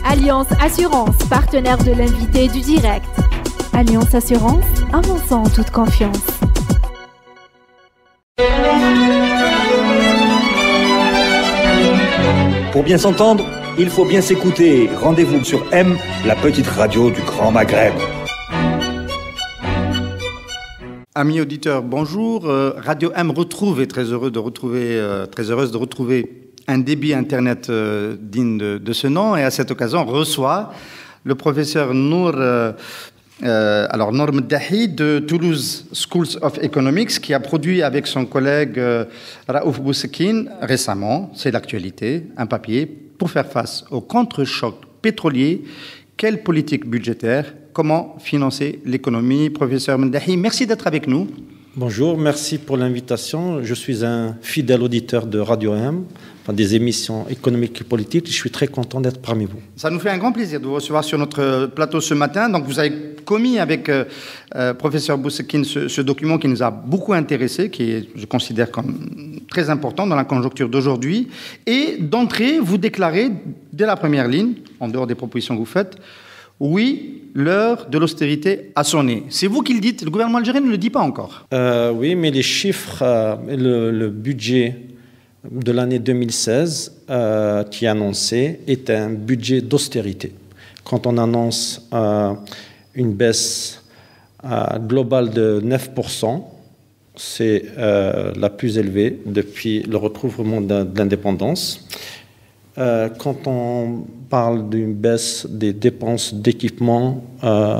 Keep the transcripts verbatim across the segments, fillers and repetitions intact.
Alliance Assurance, partenaire de l'invité du direct. Alliance Assurance, avançons en toute confiance. Pour bien s'entendre, il faut bien s'écouter. Rendez-vous sur M, la petite radio du Grand Maghreb. Amis auditeurs, bonjour. Euh, Radio M retrouve et très heureux de retrouver, euh, très heureuse de retrouver un débit Internet euh, digne de, de ce nom. Et à cette occasion, on reçoit le professeur Nour, euh, euh, alors Nour Meddahi de Toulouse Schools of Economics, qui a produit avec son collègue euh, Raouf Bousekine récemment, c'est l'actualité, un papier pour faire face au contre-choc pétrolier. Quelle politique budgétaire? Comment financer l'économie? Professeur Meddahi, merci d'être avec nous. Bonjour, merci pour l'invitation. Je suis un fidèle auditeur de Radio M, enfin des émissions économiques et politiques. Je suis très content d'être parmi vous. Ça nous fait un grand plaisir de vous recevoir sur notre plateau ce matin. Donc, vous avez commis avec euh, euh, professeur Bousekine ce, ce document qui nous a beaucoup intéressés, qui est, je considère, comme très important dans la conjoncture d'aujourd'hui. Et d'entrée, vous déclarez, dès la première ligne, en dehors des propositions que vous faites, oui, l'heure de l'austérité a sonné. C'est vous qui le dites, le gouvernement algérien ne le dit pas encore. Euh, oui, mais les chiffres, euh, le, le budget de l'année deux mille seize euh, qui est annoncé est un budget d'austérité. Quand on annonce euh, une baisse euh, globale de neuf pour cent, c'est euh, la plus élevée depuis le recouvrement de l'indépendance. Euh, quand on parle d'une baisse des dépenses d'équipement, euh,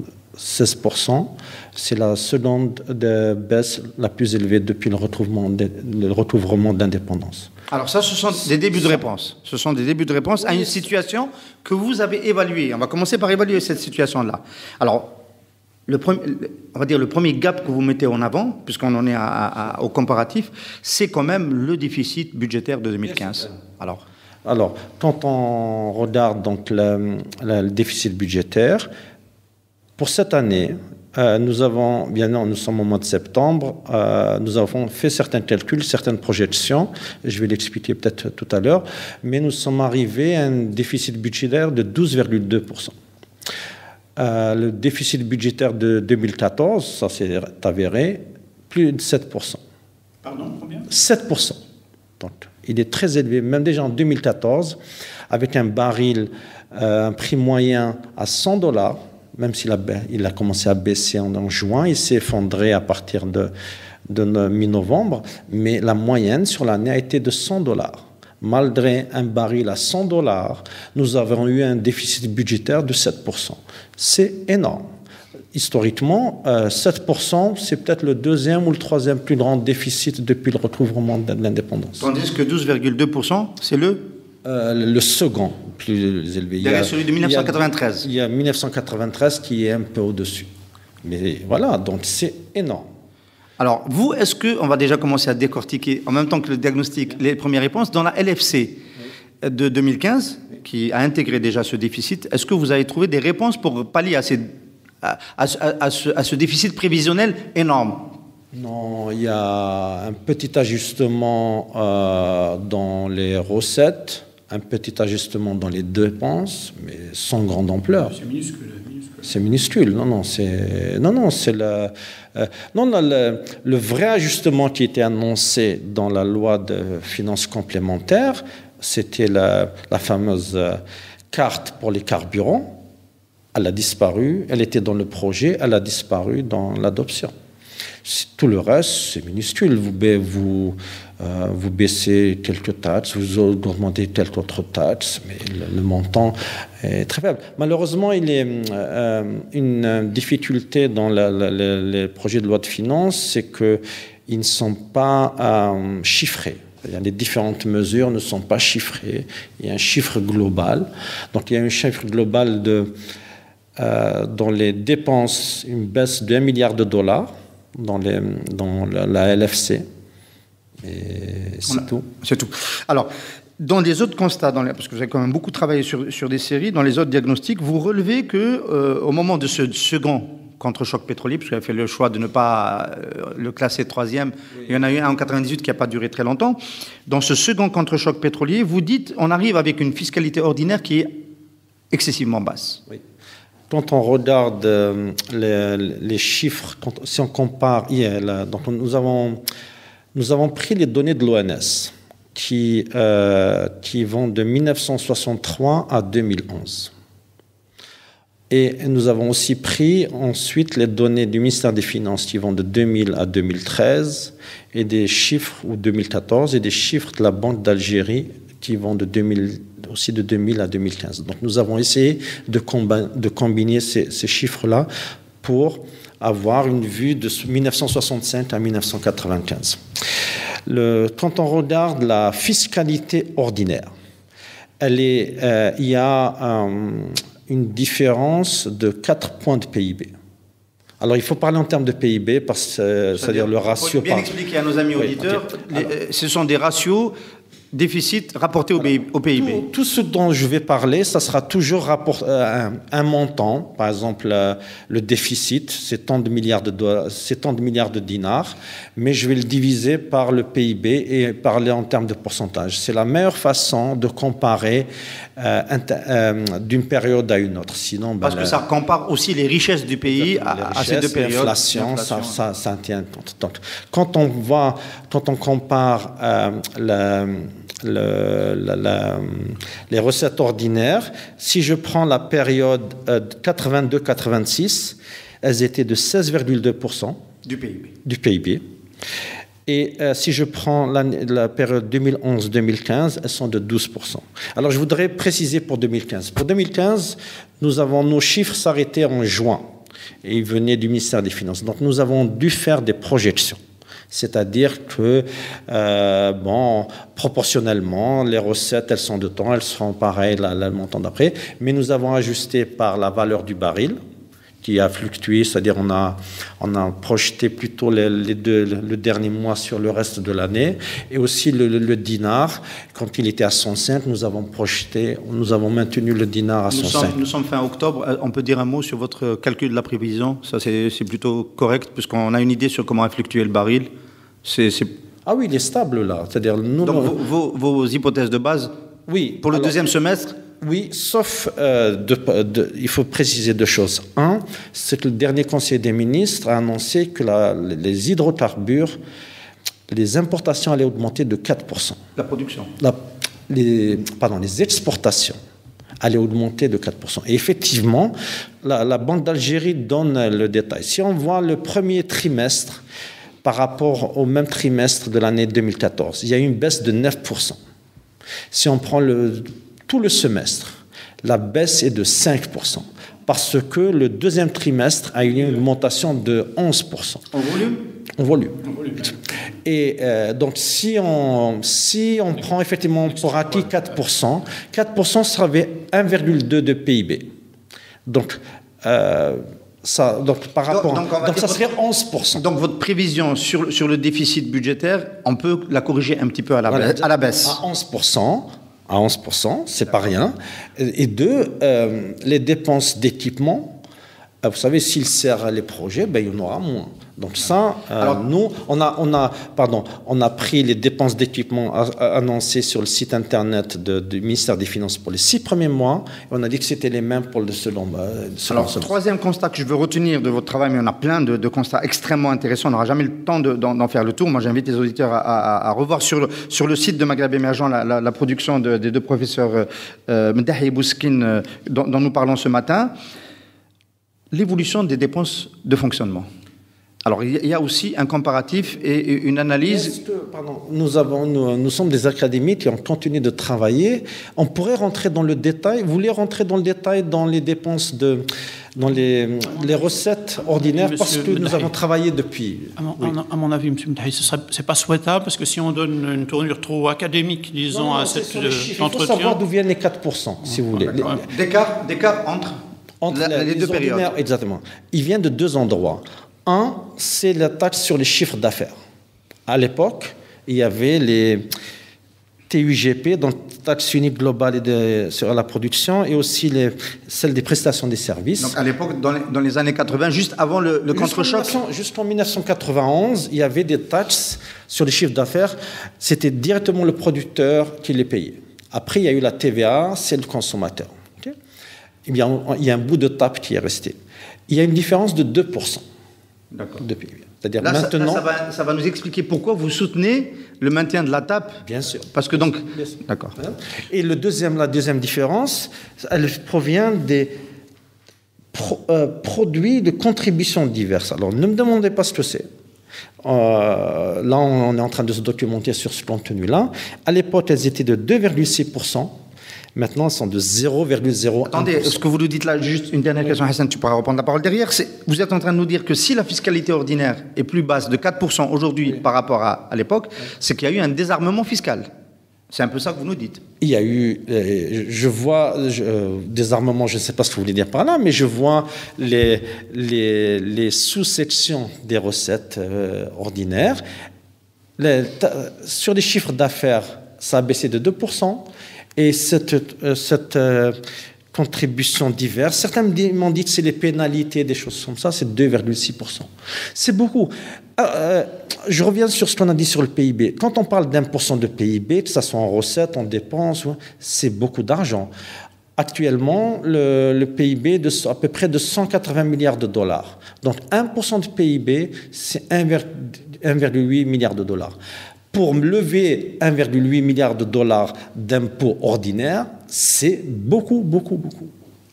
seize pour cent, c'est la seconde de baisse la plus élevée depuis le recouvrement de, le recouvrement d'indépendance. Alors ça, ce sont des débuts de réponse. Ce sont des débuts de réponse à une situation que vous avez évaluée. On va commencer par évaluer cette situation-là. Alors, le premier, on va dire le premier gap que vous mettez en avant, puisqu'on en est à, à, au comparatif, c'est quand même le déficit budgétaire de deux mille quinze. Alors Alors, quand on regarde donc le, le, le déficit budgétaire, pour cette année, euh, nous avons, bien non, nous sommes au mois de septembre, euh, nous avons fait certains calculs, certaines projections, je vais l'expliquer peut-être tout à l'heure, mais nous sommes arrivés à un déficit budgétaire de douze virgule deux pour cent. Euh, le déficit budgétaire de deux mille quatorze, ça s'est avéré, plus de sept pour cent. Pardon, combien? sept pour cent. Donc, il est très élevé, même déjà en deux mille quatorze, avec un baril, euh, un prix moyen à cent dollars, même s'il a, il a commencé à baisser en, en juin, il s'est effondré à partir de, de mi-novembre, mais la moyenne sur l'année a été de cent dollars. Malgré un baril à cent dollars, nous avons eu un déficit budgétaire de sept pour cent. C'est énorme. Historiquement, euh, sept pour cent, c'est peut-être le deuxième ou le troisième plus grand déficit depuis le recouvrement de l'indépendance. Tandis que douze virgule deux pour cent, c'est le euh, le second plus élevé. Derrière il y a, celui de dix-neuf cent quatre-vingt-treize. Il y a, il y a dix-neuf cent quatre-vingt-treize qui est un peu au-dessus. Mais voilà, donc c'est énorme. Alors, vous, est-ce que, on va déjà commencer à décortiquer, en même temps que le diagnostic, les premières réponses, dans la L F C de deux mille quinze, qui a intégré déjà ce déficit, est-ce que vous avez trouvé des réponses pour pallier à ces À, à, à, ce, à ce déficit prévisionnel énorme? Non, il y a un petit ajustement euh, dans les recettes, un petit ajustement dans les dépenses, mais sans grande ampleur. C'est minuscule. minuscule. C'est minuscule. Non, non, c'est non, non, c'est le, euh, non, non, le, le vrai ajustement qui était annoncé dans la loi de finances complémentaires, c'était la, la fameuse carte pour les carburants. Elle a disparu, elle était dans le projet, elle a disparu dans l'adoption. Tout le reste, c'est minuscule. Vous, vous, euh, vous baissez quelques taxes, vous augmentez quelques autres taxes, mais le, le montant est très faible. Malheureusement, il y a euh, une difficulté dans la, la, la, les projets de loi de finances, c'est qu'ils ne sont pas euh, chiffrés. Les différentes mesures ne sont pas chiffrées. Il y a un chiffre global. Donc, il y a un chiffre global de... Euh, dans les dépenses, une baisse d'un milliard de dollars dans, les, dans la, la L F C. Et c'est a, tout. C'est tout. Alors, dans les autres constats, dans les, parce que vous avez quand même beaucoup travaillé sur, sur des séries, dans les autres diagnostics, vous relevez qu'au euh, moment de ce second contre-choc pétrolier, parce que vous avez fait le choix de ne pas euh, le classer troisième, oui. Il y en a eu un en quatre-vingt-dix-huit qui n'a pas duré très longtemps. Dans ce second contre-choc pétrolier, vous dites on arrive avec une fiscalité ordinaire qui est excessivement basse. Oui. Quand on regarde euh, les, les chiffres, quand, si on compare hier, là, donc nous avons, nous avons pris les données de l'O N S qui, euh, qui vont de mille neuf cent soixante-trois à deux mille onze. Et nous avons aussi pris ensuite les données du ministère des Finances qui vont de deux mille à deux mille treize et des chiffres, ou deux mille quatorze, et des chiffres de la Banque d'Algérie qui vont de deux mille, aussi de deux mille à deux mille quinze. Donc nous avons essayé de, combi- de combiner ces, ces chiffres-là pour avoir une vue de mille neuf cent soixante-cinq à mille neuf cent quatre-vingt-quinze. Le, quand on regarde la fiscalité ordinaire, elle est, euh, il y a euh, une différence de quatre points de P I B. Alors, il faut parler en termes de P I B, parce que c'est-à-dire le ratio... Il faut bien par... expliquer à nos amis oui, auditeurs, okay. Alors, les, ce sont des ratios déficit rapporté au, au P I B. Tout, tout ce dont je vais parler, ça sera toujours rapport, euh, un, un montant. Par exemple, euh, le déficit, c'est tant de milliards de dollars, c'est tant de milliards de dinars, mais je vais le diviser par le P I B et parler en termes de pourcentage. C'est la meilleure façon de comparer euh, inter, euh, d'une période à une autre. Sinon, ben, parce que ça compare aussi les richesses du pays à, à ces deux périodes. L'inflation, ça, ça, ça tient compte. Donc, quand on voit, quand on compare euh, la Le, la, la, les recettes ordinaires, si je prends la période euh, quatre-vingt-deux quatre-vingt-six, elles étaient de seize virgule deux pour cent du P I B. Du P I B. Et euh, si je prends la, la période deux mille onze deux mille quinze, elles sont de douze pour cent. Alors je voudrais préciser pour deux mille quinze. Pour deux mille quinze, nous avons nos chiffres s'arrêter en juin et ils venaient du ministère des Finances. Donc nous avons dû faire des projections. C'est-à-dire que, euh, bon, proportionnellement, les recettes, elles sont de temps, elles seront pareilles là, là, le montant d'après, mais nous avons ajusté par la valeur du baril, qui a fluctué, c'est-à-dire on a, on a projeté plutôt les, les deux, le dernier mois sur le reste de l'année, et aussi le, le, le dinar, quand il était à cent cinq, nous avons projeté, nous avons maintenu le dinar à cent cinq. Nous sommes, nous sommes fin octobre, on peut dire un mot sur votre calcul de la prévision? Ça c'est, c'est plutôt correct, puisqu'on a une idée sur comment a fluctué le baril. C'est, c'est... Ah oui, il est stable là. C'est-à-dire, nous, donc nous... Vos, vos, vos hypothèses de base, oui, pour le alors, deuxième semestre? Oui, sauf, euh, de, de, il faut préciser deux choses. Un, c'est que le dernier Conseil des ministres a annoncé que la, les hydrocarbures, les importations allaient augmenter de quatre pour cent. La production la, les, Pardon, les exportations allaient augmenter de quatre pour cent. Et effectivement, la, la Banque d'Algérie donne le détail. Si on voit le premier trimestre par rapport au même trimestre de l'année deux mille quatorze, il y a eu une baisse de neuf pour cent. Si on prend le... tout le semestre, la baisse est de cinq pour cent, parce que le deuxième trimestre a eu une augmentation de onze pour cent. En volume? En volume. En volume. Et euh, donc, si on, si on prend effectivement pour acquis quatre pour cent, quatre pour cent serait un virgule deux de P I B. Donc, euh, ça, donc par rapport, donc, donc, donc ça serait onze pour cent. Donc votre prévision sur, sur le déficit budgétaire, on peut la corriger un petit peu à la, voilà, baisse, à la baisse. À onze pour cent. À onze pour cent, c'est pas rien. Et deux, euh, les dépenses d'équipement, euh, vous savez, s'il sert les projets, ben, il y en aura moins. Donc ça, euh, Alors, nous, on a, on, a, pardon, on a pris les dépenses d'équipement annoncées sur le site internet de, du ministère des Finances pour les six premiers mois, et on a dit que c'était les mêmes pour le second. Euh, second Alors, second. Troisième constat que je veux retenir de votre travail, mais on a plein de, de constats extrêmement intéressants, on n'aura jamais le temps de, d'en, d'en faire le tour. Moi, j'invite les auditeurs à, à, à revoir sur le, sur le site de Maghreb Émergent la, la, la production de, des deux professeurs euh, Mdahi et Bouskine euh, dont, dont nous parlons ce matin. L'évolution des dépenses de fonctionnement. Alors, il y a aussi un comparatif et une analyse. Est-ce que, pardon, nous, avons, nous, nous sommes des académiques qui ont continué de travailler. On pourrait rentrer dans le détail. Vous voulez rentrer dans le détail dans les dépenses, de, dans les, les recettes ordinaires, monsieur, parce que Mdahi, nous avons travaillé depuis. À mon, oui. à mon avis, monsieur Mdahi, ce n'est pas souhaitable, parce que si on donne une tournure trop académique, disons, non, à cet entretien. Il faut savoir d'où viennent les quatre pour cent, si vous voulez. D'écart, d'écart entre, entre la, les, les deux périodes. Exactement. Il vient de deux endroits. Un, c'est la taxe sur les chiffres d'affaires. À l'époque, il y avait les T U G P, donc taxe unique globale de, sur la production, et aussi les, celle des prestations des services. Donc à l'époque, dans les, dans les années quatre-vingts, juste avant le, le contre-choc. Jusqu'en mille neuf cent quatre-vingt-onze, il y avait des taxes sur les chiffres d'affaires. C'était directement le producteur qui les payait. Après, il y a eu la T V A, c'est le consommateur. Okay. eh bien, il y a un bout de tape qui est resté. Il y a une différence de deux pour cent de P I B. C'est-à-dire là, maintenant... Ça, là, ça, va, ça va nous expliquer pourquoi vous soutenez le maintien de la tape. Bien sûr. Parce que donc... D'accord. Et le deuxième, la deuxième différence, elle provient des pro, euh, produits de contributions diverses. Alors, ne me demandez pas ce que c'est. Euh, là, on est en train de se documenter sur ce contenu-là. À l'époque, elles étaient de deux virgule six pour cent. Maintenant, elles sont de zéro virgule zéro un pour cent. Attendez, ce que vous nous dites là, juste une dernière question, Hassan, tu pourras reprendre la parole derrière. C'est, vous êtes en train de nous dire que si la fiscalité ordinaire est plus basse de quatre pour cent aujourd'hui oui. par rapport à, à l'époque, oui. c'est qu'il y a eu un désarmement fiscal. C'est un peu ça que vous nous dites. Il y a eu, euh, je vois, je, euh, désarmement, je ne sais pas ce que vous voulez dire par là, mais je vois les, les, les sous-sections des recettes euh, ordinaires. Les, sur les chiffres d'affaires, ça a baissé de deux pour cent. Et cette, euh, cette euh, contribution diverse, certains m'ont dit que c'est les pénalités, des choses comme ça, c'est deux virgule six pour cent. C'est beaucoup. Euh, je reviens sur ce qu'on a dit sur le P I B. Quand on parle d'un pour cent de P I B, que ce soit en recettes, en dépenses, c'est beaucoup d'argent. Actuellement, le, le P I B de à peu près de cent quatre-vingts milliards de dollars. Donc un pour cent de P I B, c'est un virgule huit milliard de dollars. Pour lever un virgule huit milliard de dollars d'impôts ordinaires, c'est beaucoup, beaucoup, beaucoup.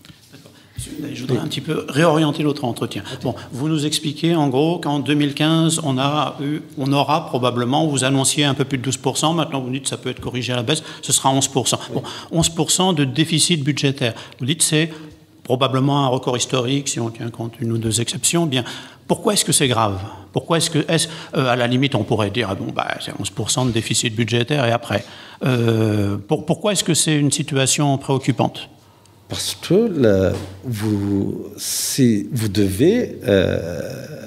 Je voudrais un petit peu réorienter l'autre entretien. Bon, vous nous expliquez en gros qu'en deux mille quinze, on, a eu, on aura probablement, vous annonciez un peu plus de douze pour cent, maintenant vous dites que ça peut être corrigé à la baisse, ce sera onze pour cent. Bon, onze pour cent de déficit budgétaire. Vous dites que c'est probablement un record historique, si on tient compte d'une ou deux exceptions. Bien, pourquoi est-ce que c'est grave? Pourquoi est-ce que, est-ce, euh, à la limite, on pourrait dire, bon, bah, c'est onze pour cent de déficit budgétaire et après. Euh, pour, pourquoi est-ce que c'est une situation préoccupante? Parce que le, vous, si vous devez, euh,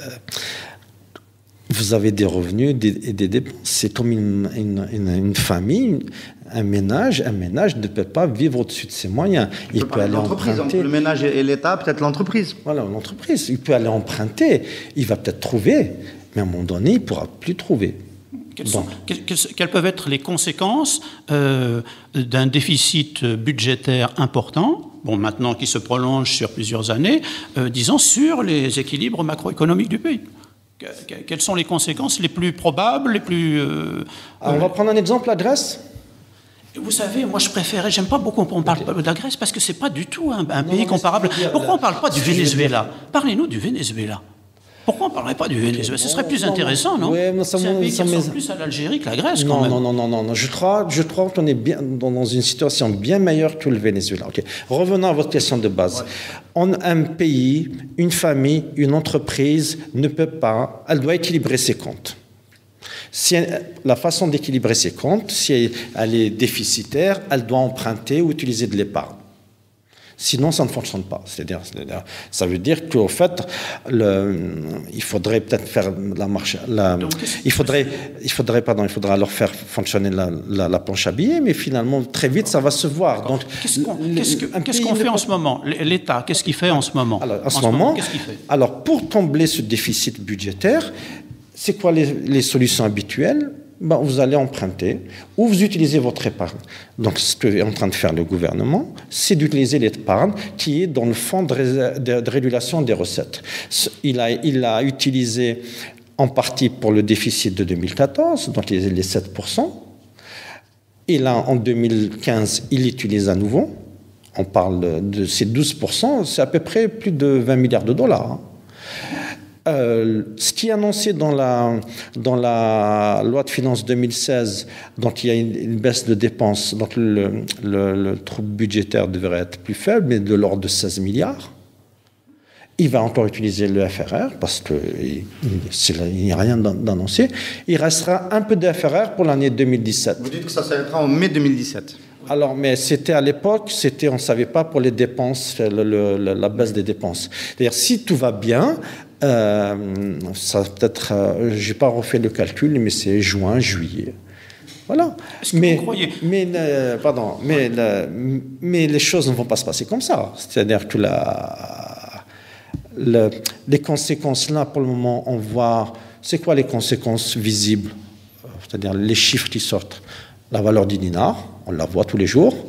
vous avez des revenus et des, des dépenses. C'est comme une, une, une, une famille, un ménage. Un ménage ne peut pas vivre au-dessus de ses moyens. Il, il peut aller emprunter. Le ménage et l'État, peut-être l'entreprise. Voilà, l'entreprise. Il peut aller emprunter. Il va peut-être trouver, mais à un moment donné, il ne pourra plus trouver. Quelles, sont, quelles, quelles peuvent être les conséquences euh, d'un déficit budgétaire important, bon, maintenant qui se prolonge sur plusieurs années, euh, disons sur les équilibres macroéconomiques du pays? que, que, Quelles sont les conséquences les plus probables, les plus... Euh, Alors, on va prendre un exemple, la Grèce. Vous savez, moi je préférais, j'aime pas beaucoup qu'on parle de la Grèce parce que c'est pas du tout un, un non, pays comparable. Pourquoi on ne parle pas du Venezuela? Parlez-nous du Venezuela. Pourquoi on ne parlerait pas du Venezuela? Ce serait plus intéressant, non? Ouais, c'est un pays qui ressemble plus à l'Algérie que la Grèce, quand non, même. Non, non, non, non, non. Je crois, je crois qu'on est bien dans une situation bien meilleure que le Venezuela. Okay. Revenons à votre question de base. Ouais. On, un pays, une famille, une entreprise ne peut pas, elle doit équilibrer ses comptes. Si elle, la façon d'équilibrer ses comptes, si elle, elle est déficitaire, elle doit emprunter ou utiliser de l'épargne. Sinon, ça ne fonctionne pas. C'est-à-dire, c'est-à-dire, ça veut dire qu'au fait, le, il faudrait peut-être faire la marche. La, Donc, il faudrait, il faudrait, pardon, il faudra alors faire fonctionner la, la, la planche à billets, mais finalement, très vite, ça va se voir. Donc, qu'est-ce qu'on, qu'est-ce que, qu'est-ce qu'on fait en ce moment? L'État, qu'est-ce qu'il fait en ce moment? Alors, en, en ce moment, moment qu'est-ce qu'il fait? Alors, pour combler ce déficit budgétaire, c'est quoi les, les solutions habituelles? Ben, vous allez emprunter ou vous utilisez votre épargne. Donc, ce qu'est en train de faire le gouvernement, c'est d'utiliser l'épargne qui est dans le fonds de, ré- de, de régulation des recettes. Il a, il a utilisé en partie pour le déficit de deux mille quatorze, donc les sept pour cent. Et là, en deux mille quinze, il l'utilise à nouveau. On parle de ces douze pour cent, c'est à peu près plus de vingt milliards de dollars. Hein. Euh, ce qui est annoncé dans la, dans la loi de finances deux mille seize, donc il y a une, une baisse de dépenses, donc le, le, le trou budgétaire devrait être plus faible, mais de l'ordre de seize milliards. Il va encore utiliser le F R R parce qu'il n'y a rien d'annoncé. Il restera un peu de F R R pour l'année deux mille dix-sept. Vous dites que ça s'arrêtera en mai deux mille dix-sept. Alors, mais c'était à l'époque, c'était, on ne savait pas pour les dépenses, le, le, la baisse des dépenses. C'est-à-dire, si tout va bien, euh, ça peut-être, euh, je n'ai pas refait le calcul, mais c'est juin, juillet. Voilà. Est-ce que mais, vous croyez mais, euh, pardon, mais, le, mais les choses ne vont pas se passer comme ça. C'est-à-dire que la, le, les conséquences, là, pour le moment, on voit, c'est quoi les conséquences visibles? C'est-à-dire les chiffres qui sortent. La valeur du dinar, on la voit tous les jours.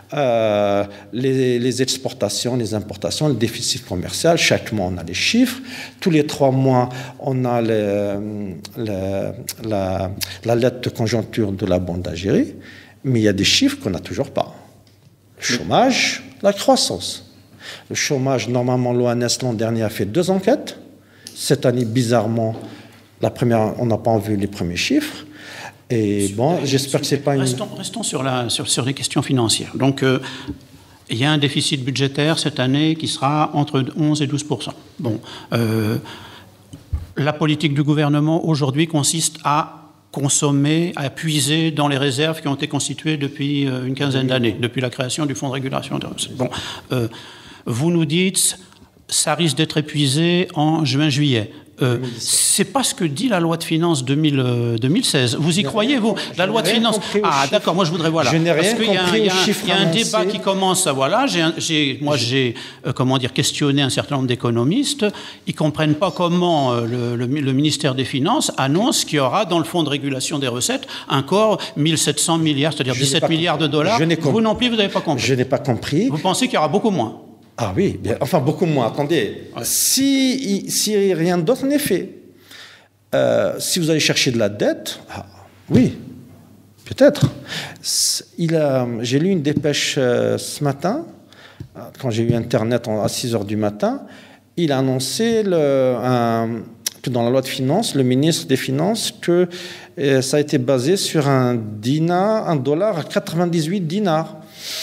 Euh, les, les exportations, les importations, le déficit commercial, chaque mois on a les chiffres. Tous les trois mois, on a le, le, la, la lettre de conjoncture de la Banque d'Algérie. Mais il y a des chiffres qu'on n'a toujours pas. Le chômage, la croissance. Le chômage, normalement, l'O N S l'an dernier a fait deux enquêtes. Cette année, bizarrement, la première, on n'a pas vu les premiers chiffres. Et bon, j'espère que c'est pas une... Restons, restons sur, la, sur, sur les questions financières. Donc, euh, il y a un déficit budgétaire cette année qui sera entre onze et douze pour cent. Bon, euh, la politique du gouvernement aujourd'hui consiste à consommer, à puiser dans les réserves qui ont été constituées depuis une quinzaine d'années, depuis la création du Fonds de régulation des recettes. Bon, euh, vous nous dites, ça risque d'être épuisé en juin-juillet. Euh, c'est pas ce que dit la loi de finances deux mille, euh, deux mille seize. Vous y croyez, vous? La loi de finances. Ah, d'accord. Moi, je voudrais voilà. Je n'ai rien Parce qu'il y a, compris il y a, aux chiffres il y a un annoncés. débat qui commence. Voilà. J'ai, j'ai, moi, j'ai euh, comment dire questionné un certain nombre d'économistes. Ils comprennent pas comment euh, le, le, le ministère des Finances annonce qu'il y aura dans le Fonds de régulation des recettes encore mille sept cents milliards, c'est-à-dire Je dix-sept milliards de dollars. Vous non plus, vous n'avez pas compris. Je n'ai pas compris. Vous pensez qu'il y aura beaucoup moins? Ah oui, bien, enfin beaucoup moins. Attendez, ouais. si, si rien d'autre n'est fait. Euh, si vous allez chercher de la dette, ah, oui, peut-être. Il a, j'ai lu une dépêche euh, ce matin, quand j'ai eu Internet à six heures du matin, il a annoncé le, un, que dans la loi de finances, le ministre des Finances, que euh, ça a été basé sur un dinar, un dollar à quatre-vingt-dix-huit dinars.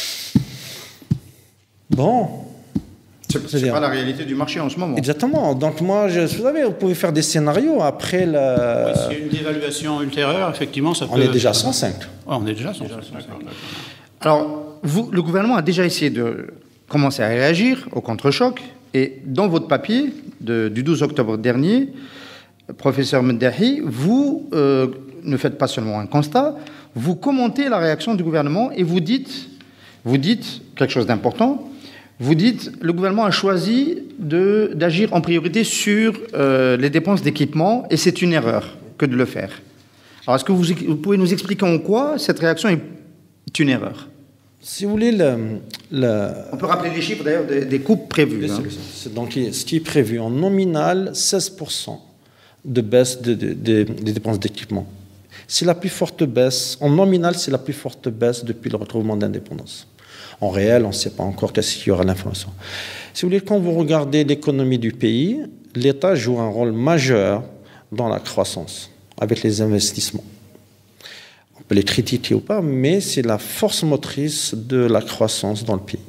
Bon. C'est, c'est pas la réalité du marché en ce moment. Exactement. Donc moi, je, vous savez, vous pouvez faire des scénarios après la... Oui, s'il y a une dévaluation ultérieure, effectivement, ça peut... On est déjà à cent cinq. Ouais, on est déjà à cent cinq. Alors, vous, le gouvernement a déjà essayé de commencer à réagir au contre-choc. Et dans votre papier de, du douze octobre dernier, professeur Meddahi, vous euh, ne faites pas seulement un constat, vous commentez la réaction du gouvernement et vous dites, vous dites quelque chose d'important. Vous dites, le gouvernement a choisi de, d'agir en priorité sur euh, les dépenses d'équipement et c'est une erreur que de le faire. Alors, est-ce que vous, vous pouvez nous expliquer en quoi cette réaction est une erreur? Si vous voulez, le, le... on peut rappeler les chiffres d'ailleurs des, des coupes prévues. Hein. C'est donc ce qui est prévu en nominal, seize pour cent de baisse de, de, de, des dépenses d'équipement. C'est la plus forte baisse, en nominal, c'est la plus forte baisse depuis le recouvrement d'indépendance. En réel, on ne sait pas encore qu'est-ce qu'il y aura l'inflation. Si vous voulez, quand vous regardez l'économie du pays, l'État joue un rôle majeur dans la croissance, avec les investissements. On peut les critiquer ou pas, mais c'est la force motrice de la croissance dans le pays.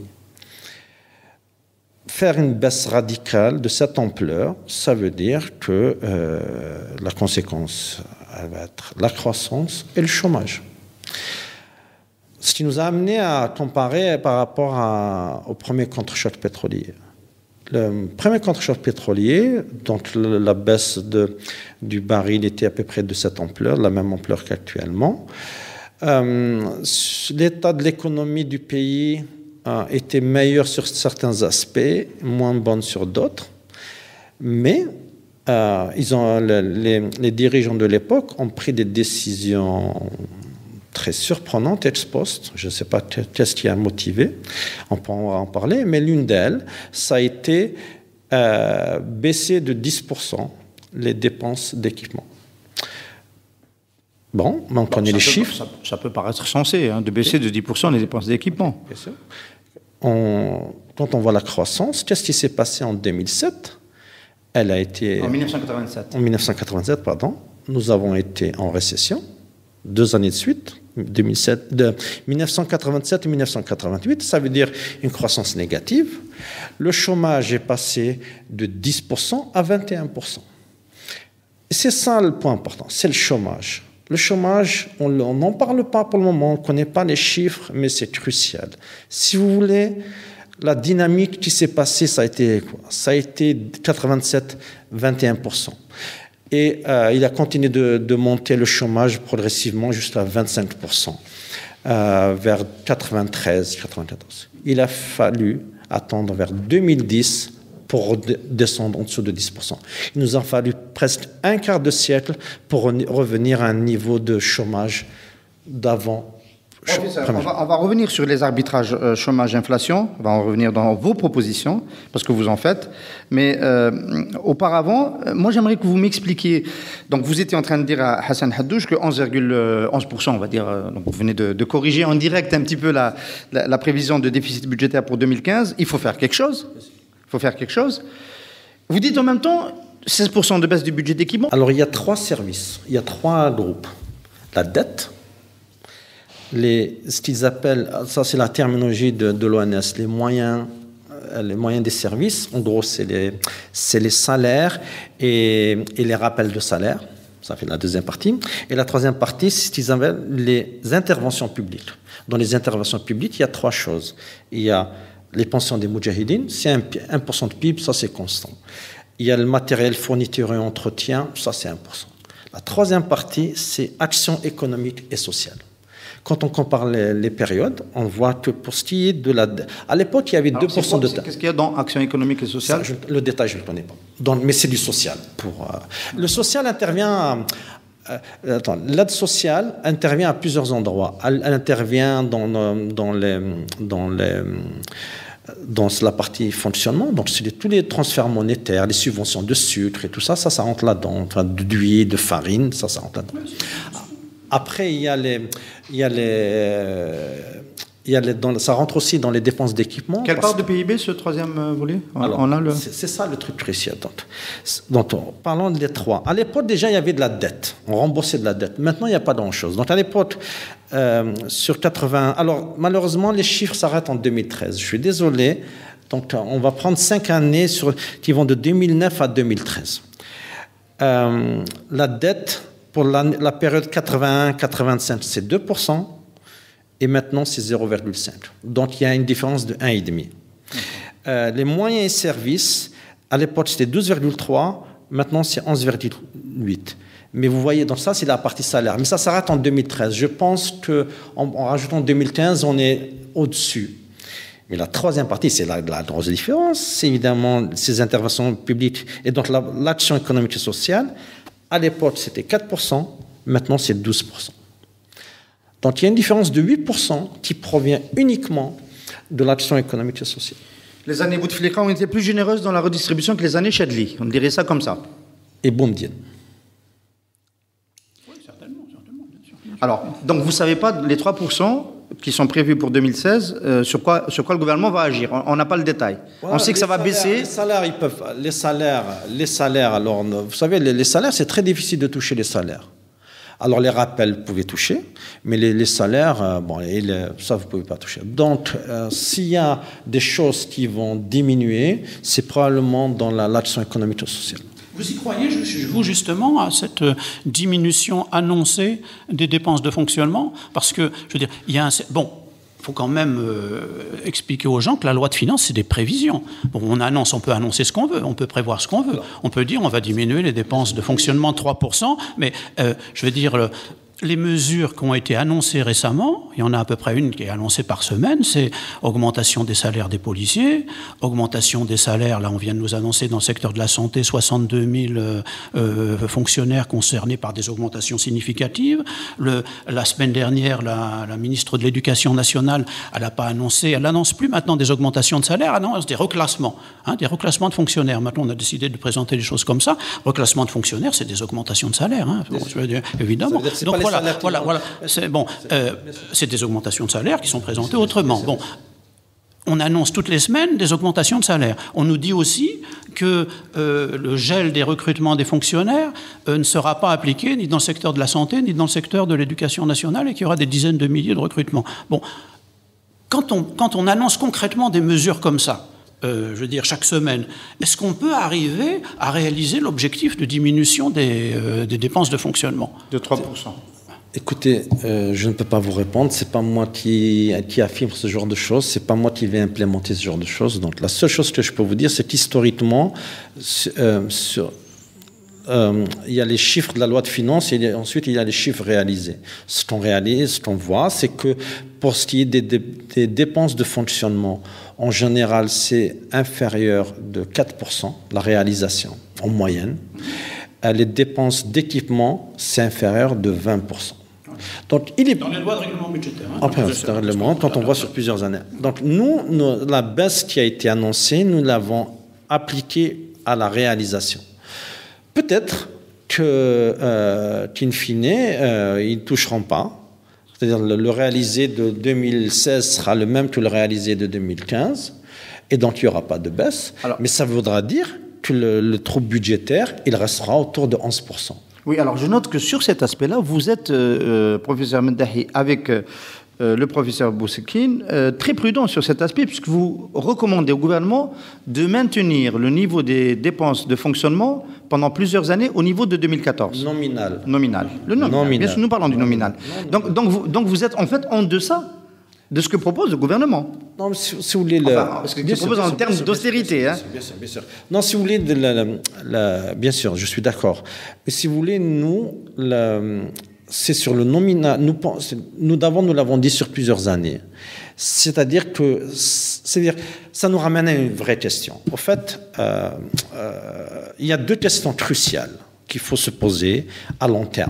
Faire une baisse radicale de cette ampleur, ça veut dire que euh, la conséquence, elle va être la croissance et le chômage. Ce qui nous a amené à comparer par rapport à, au premier contre-choc pétrolier. Le premier contre-choc pétrolier, donc la baisse de, du baril était à peu près de cette ampleur, la même ampleur qu'actuellement. Euh, l'état de l'économie du pays euh, était meilleur sur certains aspects, moins bon sur d'autres. Mais euh, ils ont, les, les dirigeants de l'époque ont pris des décisions très surprenante ex post, je ne sais pas qu'est-ce qui a motivé, on peut en parler, mais l'une d'elles, ça a été euh, baisser de dix pour cent les dépenses d'équipement. Bon, on bon, connaît les peut, chiffres. Ça, ça peut paraître sensé, hein, de baisser de dix pour cent les dépenses d'équipement. Bien sûr. On, quand on voit la croissance, qu'est-ce qui s'est passé en deux mille sept? Elle a été... En dix-neuf cent quatre-vingt-sept. En dix-neuf cent quatre-vingt-sept, pardon. Nous avons été en récession, deux années de suite. deux mille sept, de dix-neuf cent quatre-vingt-sept et dix-neuf cent quatre-vingt-huit, ça veut dire une croissance négative. Le chômage est passé de dix pour cent à vingt et un pour cent. Et c'est ça le point important, c'est le chômage. Le chômage, on n'en parle pas pour le moment, on ne connaît pas les chiffres, mais c'est crucial. Si vous voulez, la dynamique qui s'est passée, ça a été quoi? Ça a été quatre-vingt-sept, vingt et un pour cent. Et euh, il a continué de, de monter le chômage progressivement jusqu'à vingt-cinq pour cent, euh, vers quatre-vingt-treize, quatre-vingt-quatorze. Il a fallu attendre vers deux mille dix pour descendre en dessous de dix pour cent. Il nous a fallu presque un quart de siècle pour revenir à un niveau de chômage d'avant Professeur, on, va, on va revenir sur les arbitrages euh, chômage-inflation, on va en revenir dans vos propositions, parce que vous en faites. Mais euh, auparavant, euh, moi j'aimerais que vous m'expliquiez, donc vous étiez en train de dire à Hassan Haddouche que onze virgule onze pour cent, on va dire, euh, donc vous venez de, de corriger en direct un petit peu la, la, la prévision de déficit budgétaire pour deux mille quinze, il faut faire quelque chose, il faut faire quelque chose. Vous dites en même temps seize pour cent de baisse du budget d'équipement. Alors il y a trois services, il y a trois groupes. La dette, les, ce qu'ils appellent, ça c'est la terminologie de, de l'O N S, les moyens, les moyens des services, en gros c'est les, c'est les salaires et, et les rappels de salaire, ça fait la deuxième partie. Et la troisième partie, c'est ce qu'ils appellent les interventions publiques. Dans les interventions publiques, il y a trois choses. Il y a les pensions des moudjahidines, c'est un pour cent de P I B, ça c'est constant. Il y a le matériel, fourniture et entretien, ça c'est un pour cent. La troisième partie, c'est action économique et sociale. Quand on compare les, les périodes, on voit que pour ce qui est de la... À l'époque, il y avait Alors, deux pour cent de... Qu'est-ce qu'il y a dans action économique et sociale? Ça, je, le détail, je ne le connais pas. Donc, mais c'est du social. Pour, euh, le social intervient... Euh, attends, l'aide sociale intervient à plusieurs endroits. Elle, elle intervient dans, dans, les, dans, les, dans la partie fonctionnement. Donc, c'est les, tous les transferts monétaires, les subventions de sucre et tout ça, ça, ça rentre là-dedans. Enfin, d'huile, de farine, ça, ça rentre là-dedans. Après, il y a les, il y a les, il y a les dans, ça rentre aussi dans les dépenses d'équipement. Quelle part de P I B ce troisième volet? Alors, on a le... c'est, c'est ça le truc précis. Donc, donc, parlons des trois. À l'époque, déjà, il y avait de la dette. On remboursait de la dette. Maintenant, il n'y a pas grand-chose. Donc, à l'époque, euh, sur quatre-vingts... Alors, malheureusement, les chiffres s'arrêtent en deux mille treize. Je suis désolé. Donc, on va prendre cinq années sur, qui vont de deux mille neuf à deux mille treize. Euh, la dette... Pour la, la période quatre-vingt-un quatre-vingt-cinq, c'est deux pour cent, et maintenant, c'est zéro virgule cinq. Donc, il y a une différence de un virgule cinq. Euh, les moyens et services, à l'époque, c'était douze virgule trois, maintenant, c'est onze virgule huit. Mais vous voyez, donc ça, c'est la partie salaire. Mais ça s'arrête en deux mille treize. Je pense qu'en en rajoutant deux mille quinze, on est au-dessus. Mais la troisième partie, c'est la, la grosse différence. C'est évidemment ces interventions publiques et donc la, l'action économique et sociale. À l'époque, c'était quatre pour cent, maintenant c'est douze pour cent. Donc il y a une différence de huit pour cent qui provient uniquement de l'action économique et sociale. Les années Bouteflika ont été plus généreuses dans la redistribution que les années Chadli, on dirait ça comme ça. Et Boumediene. Oui, certainement, certainement, bien sûr. Alors, donc vous ne savez pas les trois pour cent qui sont prévus pour deux mille seize, euh, sur, quoi, sur quoi le gouvernement va agir. On n'a pas le détail. Voilà, on sait que ça va salaires, baisser. Les salaires, ils peuvent, les salaires, les salaires, alors, vous savez, les, les salaires, c'est très difficile de toucher les salaires. Alors, les rappels, vous pouvez toucher, mais les, les salaires, euh, bon, et les, ça, vous ne pouvez pas toucher. Donc, euh, s'il y a des choses qui vont diminuer, c'est probablement dans la, l'action économique et sociale. Vous y croyez, vous, justement, à cette diminution annoncée des dépenses de fonctionnement? Parce que, je veux dire, il y a un... Bon, il faut quand même euh, expliquer aux gens que la loi de finances, c'est des prévisions. Bon, on annonce, on peut annoncer ce qu'on veut, on peut prévoir ce qu'on veut. On peut dire, on va diminuer les dépenses de fonctionnement de trois pour cent, mais, euh, je veux dire... Le, les mesures qui ont été annoncées récemment, il y en a à peu près une qui est annoncée par semaine, c'est augmentation des salaires des policiers, augmentation des salaires, là on vient de nous annoncer dans le secteur de la santé, soixante-deux mille euh, euh, fonctionnaires concernés par des augmentations significatives. Le, la semaine dernière, la, la ministre de l'Éducation nationale, elle n'a pas annoncé, elle n'annonce plus maintenant des augmentations de salaire, elle annonce des reclassements, hein, des reclassements de fonctionnaires. Maintenant on a décidé de présenter les choses comme ça. Reclassement de fonctionnaires, c'est des augmentations de salaire, hein, je veux dire, évidemment. Donc, Voilà, voilà, voilà. C'est, bon, euh, c'est des augmentations de salaire qui sont présentées autrement. Bon, on annonce toutes les semaines des augmentations de salaire. On nous dit aussi que euh, le gel des recrutements des fonctionnaires euh, ne sera pas appliqué ni dans le secteur de la santé, ni dans le secteur de l'éducation nationale, et qu'il y aura des dizaines de milliers de recrutements. Bon, quand on, quand on annonce concrètement des mesures comme ça, Euh, je veux dire, chaque semaine, est-ce qu'on peut arriver à réaliser l'objectif de diminution des, euh, des dépenses de fonctionnement? De trois pour cent. Écoutez, euh, je ne peux pas vous répondre. C'est pas moi qui, qui affirme ce genre de choses. C'est pas moi qui vais implémenter ce genre de choses. Donc, la seule chose que je peux vous dire, c'est qu'historiquement, euh, sur, euh, il y a les chiffres de la loi de finances et ensuite il y a les chiffres réalisés. Ce qu'on réalise, ce qu'on voit, c'est que pour ce qui est des, des, des dépenses de fonctionnement, en général, c'est inférieur de quatre pour cent, la réalisation, en moyenne. Les dépenses d'équipement, c'est inférieur de vingt pour cent. Donc, il est... Dans les lois de règlement budgétaire. Hein, Après, c'est un règlement, quand on voit sur plusieurs années. Donc, nous, nous, la baisse qui a été annoncée, nous l'avons appliquée à la réalisation. Peut-être que, euh, qu'in fine, euh, ils ne toucheront pas. C'est-à-dire le, le réalisé de deux mille seize sera le même que le réalisé de deux mille quinze. Et donc, il n'y aura pas de baisse. Alors, mais ça voudra dire que le, le trou budgétaire, il restera autour de onze pour cent. Oui, alors je note que sur cet aspect-là, vous êtes, euh, professeur Meddahi, avec euh, le professeur Bousekine, euh, très prudent sur cet aspect, puisque vous recommandez au gouvernement de maintenir le niveau des dépenses de fonctionnement pendant plusieurs années au niveau de deux mille quatorze. Nominal. Nominal. Le nominal. nominal. Bien sûr, nous parlons du nominal. nominal. Donc, donc, vous, donc vous êtes en fait en deçà de ce que propose le gouvernement. Non, mais si, si vous voulez... Enfin, le... parce que ce propose en termes d'austérité. Hein. Bien sûr, bien sûr. Non, si vous voulez... De la, la, la, bien sûr, je suis d'accord. Mais si vous voulez, nous, la, c'est sur le nominal... Nous, nous, d'avant, nous l'avons dit sur plusieurs années. C'est-à-dire que... C'est-à-dire, ça nous ramène à une vraie question. En fait, euh, euh, il y a deux questions cruciales qu'il faut se poser à long terme.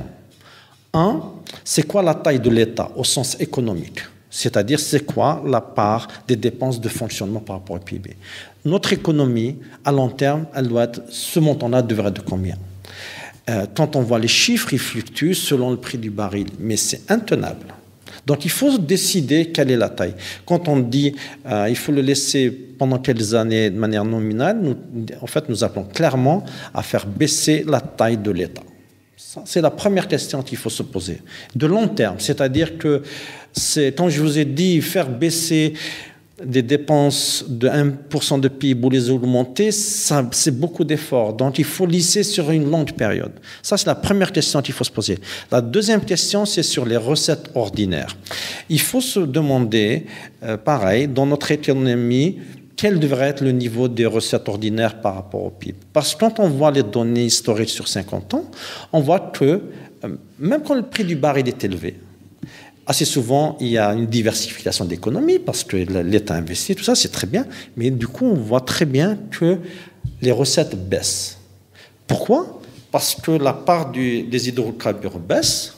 Un, c'est quoi la taille de l'État au sens économique ? C'est-à-dire, c'est quoi la part des dépenses de fonctionnement par rapport au P I B. Notre économie, à long terme, elle doit être, ce montant-là devrait être de combien? euh, Quand on voit les chiffres, ils fluctuent selon le prix du baril, mais c'est intenable. Donc, il faut décider quelle est la taille. Quand on dit euh, il faut le laisser pendant quelques années de manière nominale, nous, en fait, nous appelons clairement à faire baisser la taille de l'État. Ça, c'est la première question qu'il faut se poser. De long terme, c'est-à-dire que c'est, quand je vous ai dit faire baisser des dépenses de un pour cent de P I B ou les augmenter, ça, c'est beaucoup d'efforts. Donc, il faut lisser sur une longue période. Ça, c'est la première question qu'il faut se poser. La deuxième question, c'est sur les recettes ordinaires. Il faut se demander, euh, pareil, dans notre économie, quel devrait être le niveau des recettes ordinaires par rapport au P I B. Parce que quand on voit les données historiques sur cinquante ans, on voit que, euh, même quand le prix du baril est élevé, assez souvent, il y a une diversification d'économie parce que l'État investit, tout ça, c'est très bien. Mais du coup, on voit très bien que les recettes baissent. Pourquoi? Parce que la part du, des hydrocarbures baisse,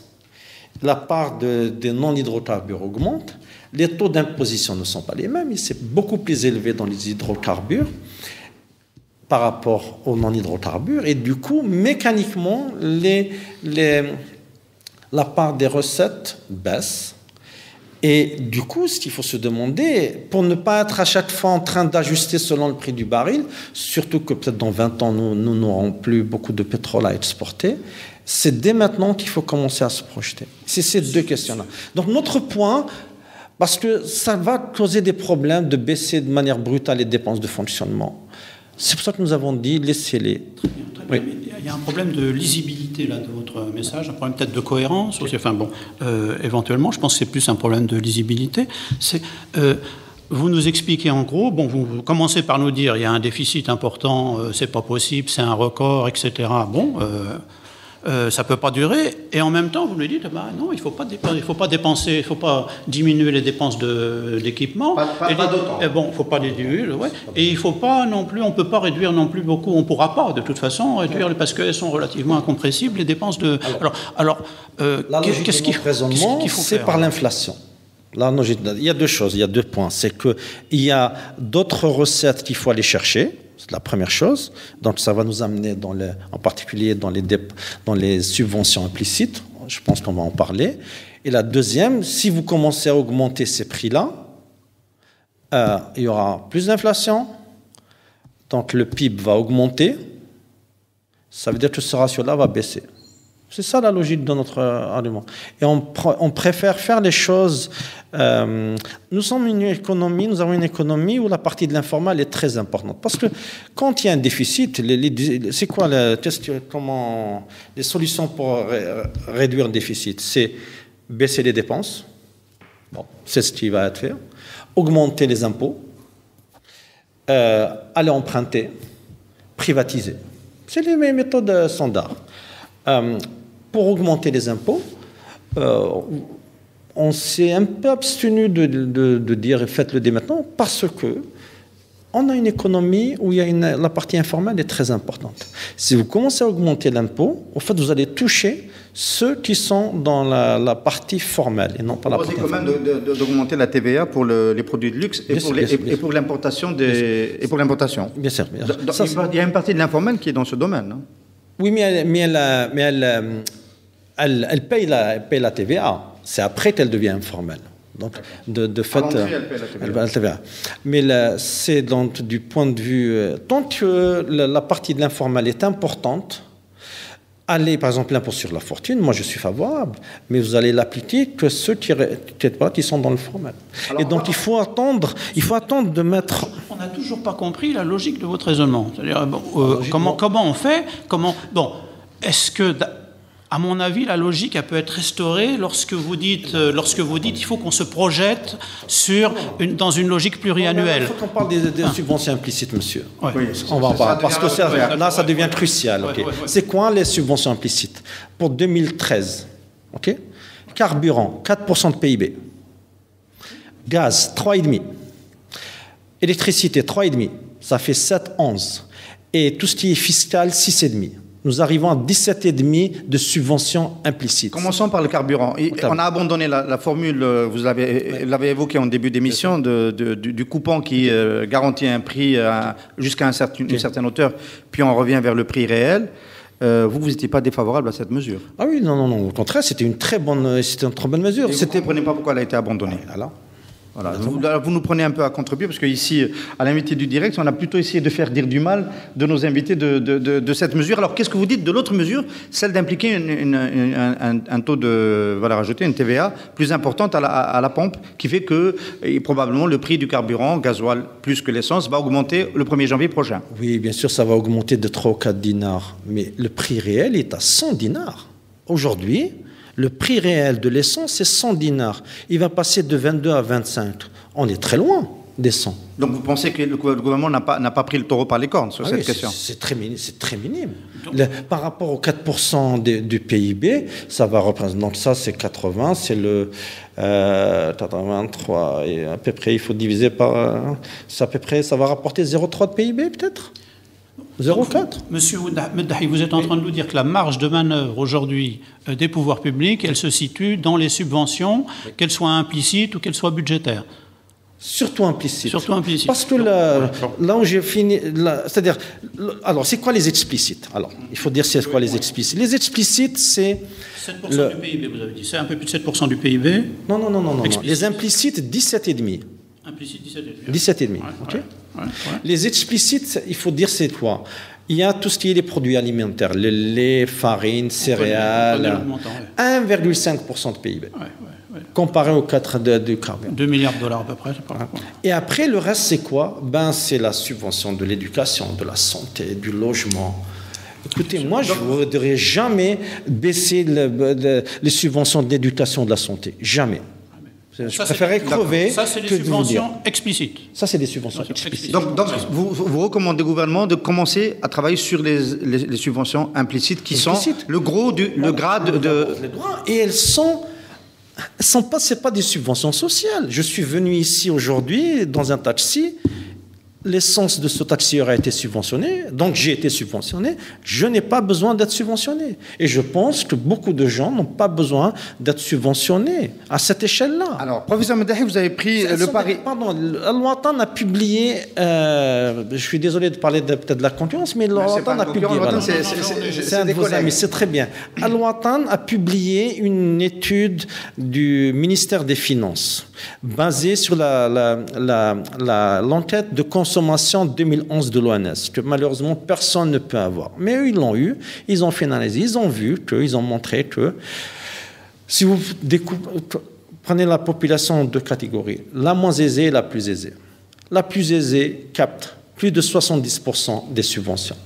la part de, des non-hydrocarbures augmente, les taux d'imposition ne sont pas les mêmes, et c'est beaucoup plus élevé dans les hydrocarbures par rapport aux non-hydrocarbures. Et du coup, mécaniquement, les... les la part des recettes baisse. Et du coup, ce qu'il faut se demander, pour ne pas être à chaque fois en train d'ajuster selon le prix du baril, surtout que peut-être dans vingt ans, nous, nous n'aurons plus beaucoup de pétrole à exporter, c'est dès maintenant qu'il faut commencer à se projeter. C'est ces deux questions-là. Donc notre point, parce que ça va causer des problèmes de baisser de manière brutale les dépenses de fonctionnement. C'est pour ça que nous avons dit, laissez-les. Très bien, très bien. Oui. Il y a un problème de lisibilité là, de votre message, un problème peut-être de cohérence aussi. Enfin bon, euh, éventuellement, je pense que c'est plus un problème de lisibilité. C'est, euh, vous nous expliquez en gros, bon, vous, vous commencez par nous dire il y a un déficit important, euh, c'est pas possible, c'est un record, et cetera. Bon, euh, euh, ça peut pas durer. Et en même temps, vous nous dites bah non, il faut pas dépenser, il faut pas dépenser, il faut pas diminuer les dépenses de, d'équipement. Pas, pas, et pas d'autant. Et bon, faut pas les diminuer, ouais. Et il faut pas non plus, on peut pas réduire non plus beaucoup, on pourra pas de toute façon réduire parce qu'elles sont relativement incompressibles les dépenses de. Alors, alors, euh, la logique qu'est-ce qu'il raisonnement, qu'il faut c'est faire, par l'inflation. Là, il y a deux choses, il y a deux points. C'est que il y a d'autres recettes qu'il faut aller chercher. C'est la première chose. Donc, ça va nous amener, dans les, en particulier dans les, dép- dans les subventions implicites. Je pense qu'on va en parler. Et la deuxième, si vous commencez à augmenter ces prix-là, euh, il y aura plus d'inflation. Donc, le P I B va augmenter. Ça veut dire que ce ratio-là va baisser. C'est ça la logique de notre argument. Et on, pr- on préfère faire les choses... Euh, nous sommes une économie, nous avons une économie où la partie de l'informel est très importante. Parce que quand il y a un déficit, les, les, c'est quoi le, comment, les solutions pour ré, réduire le déficit? C'est baisser les dépenses. Bon, c'est ce qui va être fait. Augmenter les impôts. Euh, aller emprunter. Privatiser. C'est les méthodes standards. Euh, pour augmenter les impôts, euh, on s'est un peu abstenu de, de, de dire faites-le dès maintenant parce que on a une économie où il y a une, la partie informelle est très importante. Si vous commencez à augmenter l'impôt, au fait, vous allez toucher ceux qui sont dans la, la partie formelle et non pas la Vous partie proposez quand même de- de- d'augmenter la T V A pour le- les produits de luxe et Bien pour, sûr, les- bien sûr, et- bien et pour l'importation des et pour l'importation. Bien sûr. Bien sûr. Donc, Ça, il y a- il y a une partie de l'informel qui est dans ce domaine. hein. oui, mais elle, mais elle, euh, mais elle, euh, elle, elle paye la, elle paye la T V A. C'est après qu'elle devient informelle. Donc, de, de fait, l'entrée, euh, elle paye la T V A. elle paye la T V A. Mais là, c'est donc du point de vue, euh, tant que la, la partie de l'informel est importante, allez, par exemple, l'impôt sur la fortune, moi je suis favorable, mais vous allez l'appliquer que ceux qui, qui, qui sont dans le formel. Alors, Et donc, il faut attendre, il faut attendre de mettre. On n'a toujours pas compris la logique de votre raisonnement. C'est-à-dire, bon, euh, logique, comment, bon. comment on fait comment, bon, est-ce que, à mon avis, la logique elle peut être restaurée lorsque vous dites, euh, lorsque vous dites, il faut qu'on se projette sur une, dans une logique Il pluriannuelle. faut qu'on parle des, des subventions implicites, monsieur. Ouais. Oui, On va en ça parler, parce que devient- ça, là, ça devient crucial. Ouais, ok. ouais, ouais. C'est quoi les subventions implicites? Pour deux mille treize, ok? Carburant, quatre pour cent de P I B. Gaz, trois virgule cinq. Électricité, trois virgule cinq. Ça fait sept virgule onze. Et tout ce qui est fiscal, six virgule cinq. Nous arrivons à dix-sept virgule cinq de subventions implicites. Commençons par le carburant. Et on a abandonné la, la formule, euh, vous l'avez l'avez évoqué en début d'émission, de, de- du, du coupon qui euh, garantit un prix euh, jusqu'à un certain- une certaine hauteur, puis on revient vers le prix réel. Euh, vous, vous n'étiez pas défavorable à cette mesure. Ah oui, non, non, non. Au contraire, c'était une très bonne, c'était une très bonne mesure. Et vous ne C'était. comprenez pas pourquoi elle a été abandonnée. Voilà. Voilà. Vous, là, vous nous prenez un peu à contre-pied, parce qu'ici, à l'invité du direct, on a plutôt essayé de faire dire du mal de nos invités de, de- de- de cette mesure. Alors, qu'est-ce que vous dites de l'autre mesure, celle d'impliquer une- une- une- un, un taux de valeur ajoutée, une T V A, plus importante à la, à la pompe, qui fait que et probablement le prix du carburant, gasoil plus que l'essence, va augmenter le premier janvier prochain. Oui, bien sûr, ça va augmenter de trois ou quatre dinars, mais le prix réel est à cent dinars. Aujourd'hui, le prix réel de l'essence, c'est cent dinars. Il va passer de vingt-deux à vingt-cinq. On est très loin des cent. Donc, vous pensez que le gouvernement n'a pas, n'a pas pris le taureau par les cornes sur Ah cette oui, question? c'est c'est très, mini- c'est très minime. Le- par rapport aux quatre pour cent de- du P I B, ça va représenter. Donc ça, c'est quatre-vingts, c'est le euh, quatre-vingt-trois, et à peu près, il faut diviser par. euh, c'est à peu près, ça va rapporter zéro virgule trois de P I B, peut-être zéro virgule quatre. Monsieur Meddahi, vous êtes en train de nous dire que la marge de manœuvre aujourd'hui euh, des pouvoirs publics, elle se situe dans les subventions, qu'elles soient implicites ou qu'elles soient budgétaires. Surtout implicite. Surtout implicite. Parce que là, là où j'ai fini, là, c'est-à-dire, le- alors c'est quoi les explicites? Alors, il faut dire c'est quoi les explicites. Les explicites, c'est sept pour cent le- du P I B, vous avez dit. C'est un peu plus de sept pour cent du P I B. non non non non non. Explicite. Les implicites dix-sept virgule cinq. Implicite, dix-sept virgule cinq. dix-sept virgule cinq. Ouais, ok. ouais, ouais, ouais. Les explicites, il faut dire c'est quoi? Il y a tout ce qui est les produits alimentaires, le lait, farine, céréales, connaît le montant, ouais. un virgule cinq pour cent de P I B, Ouais, ouais, ouais. comparé aux quatre de, du carburant. deux milliards de dollars à peu près, c'est pas mal. Et après, le reste, c'est quoi? Ben, c'est la subvention de l'éducation, de la santé, du logement. Écoutez, moi, je ne voudrais jamais baisser le- le- les subventions d'éducation de la santé. Jamais. Je Ça, préférerais c'est- crever Ça, c'est des que de vous dire. subventions explicites. Ça, c'est des subventions Ça, c'est explicites. explicite. Donc, donc vous, vous recommandez au gouvernement de commencer à travailler sur les, les- les subventions implicites qui Implicites. sont le gros du le grade de. Les droits, et elles sont, elles sont pas, c'est pas des subventions sociales. Je suis venu ici aujourd'hui dans un taxi. L'essence de ce taxi a été subventionné, donc j'ai été subventionné. Je n'ai pas besoin d'être subventionné. Et je pense que beaucoup de gens n'ont pas besoin d'être subventionnés à cette échelle-là. Alors, professeur Meddahi, vous avez pris Elles le sont pari. des- Pardon, Al-Watan a publié, euh, je suis désolé de parler de- peut-être de la concurrence, mais c'est pas Al-Watan une a publié. concurrence, voilà. c'est- Non, non, c'est- non, c'est- non, C'est un des de vos collègues. amis, c'est très bien. Al-Watan a publié une étude du ministère des Finances basée sur la, la, la, la- l'enquête de consommation deux mille onze de l'O N S, que malheureusement personne ne peut avoir. Mais eux, ils l'ont eu, ils ont fait une analyse, ils ont vu que, ils ont montré que si vous découpez, prenez la population en deux catégories, la moins aisée et la plus aisée. La plus aisée capte plus de soixante-dix pour cent des subventions.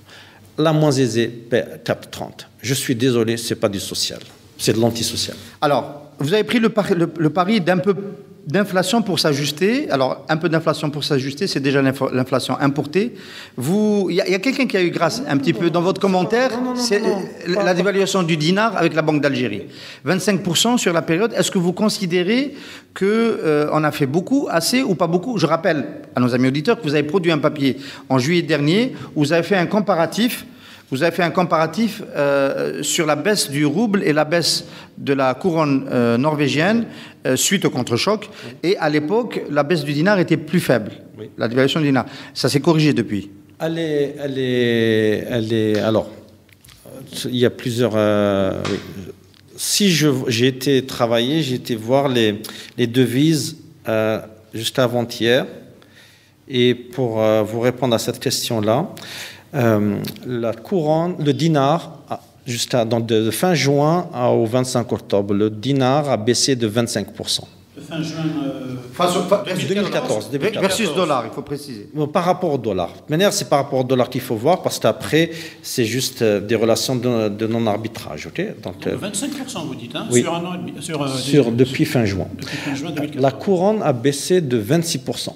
La moins aisée paie- capte trente. Je suis désolé, ce n'est pas du social, c'est de l'antisocial. Alors, vous avez pris le pari, le, le pari d'un peu d'inflation pour s'ajuster. Alors, un peu d'inflation pour s'ajuster, c'est déjà l'inflation importée. Vous, il y a, y a quelqu'un qui a eu grâce un petit peu dans votre commentaire, c'est la dévaluation du dinar avec la Banque d'Algérie. vingt-cinq pour cent sur la période. Est-ce que vous considérez qu'on euh, a fait beaucoup, assez ou pas beaucoup? Je rappelle à nos amis auditeurs que vous avez produit un papier en juillet dernier où vous avez fait un comparatif Vous avez fait un comparatif euh, sur la baisse du rouble et la baisse de la couronne euh, norvégienne euh, suite au contre-choc. Et à l'époque, la baisse du dinar était plus faible, oui. La dévaluation du dinar. Ça s'est corrigé depuis. Elle est, elle est, elle est. Alors, il y a plusieurs. Euh, oui. Si je, j'ai été travailler, j'ai été voir les, les devises euh, jusqu'à avant-hier. Et pour euh, vous répondre à cette question-là. Euh, la couronne, le dinar, jusqu'à donc de fin juin au vingt-cinq octobre, le dinar a baissé de vingt-cinq pour cent. De fin juin euh, Face au, deux mille quatorze, deux mille quatorze. Versus dollar, il faut préciser. Par rapport au dollar. De manière, c'est par rapport au dollar qu'il faut voir, parce qu'après, c'est juste des relations de, de non-arbitrage. Okay donc, donc vingt-cinq pour cent, vous dites, hein, oui. sur un an et demi, sur, euh, sur, des, depuis fin juin. Depuis fin juin deux mille quatorze. La couronne a baissé de vingt-six pour cent.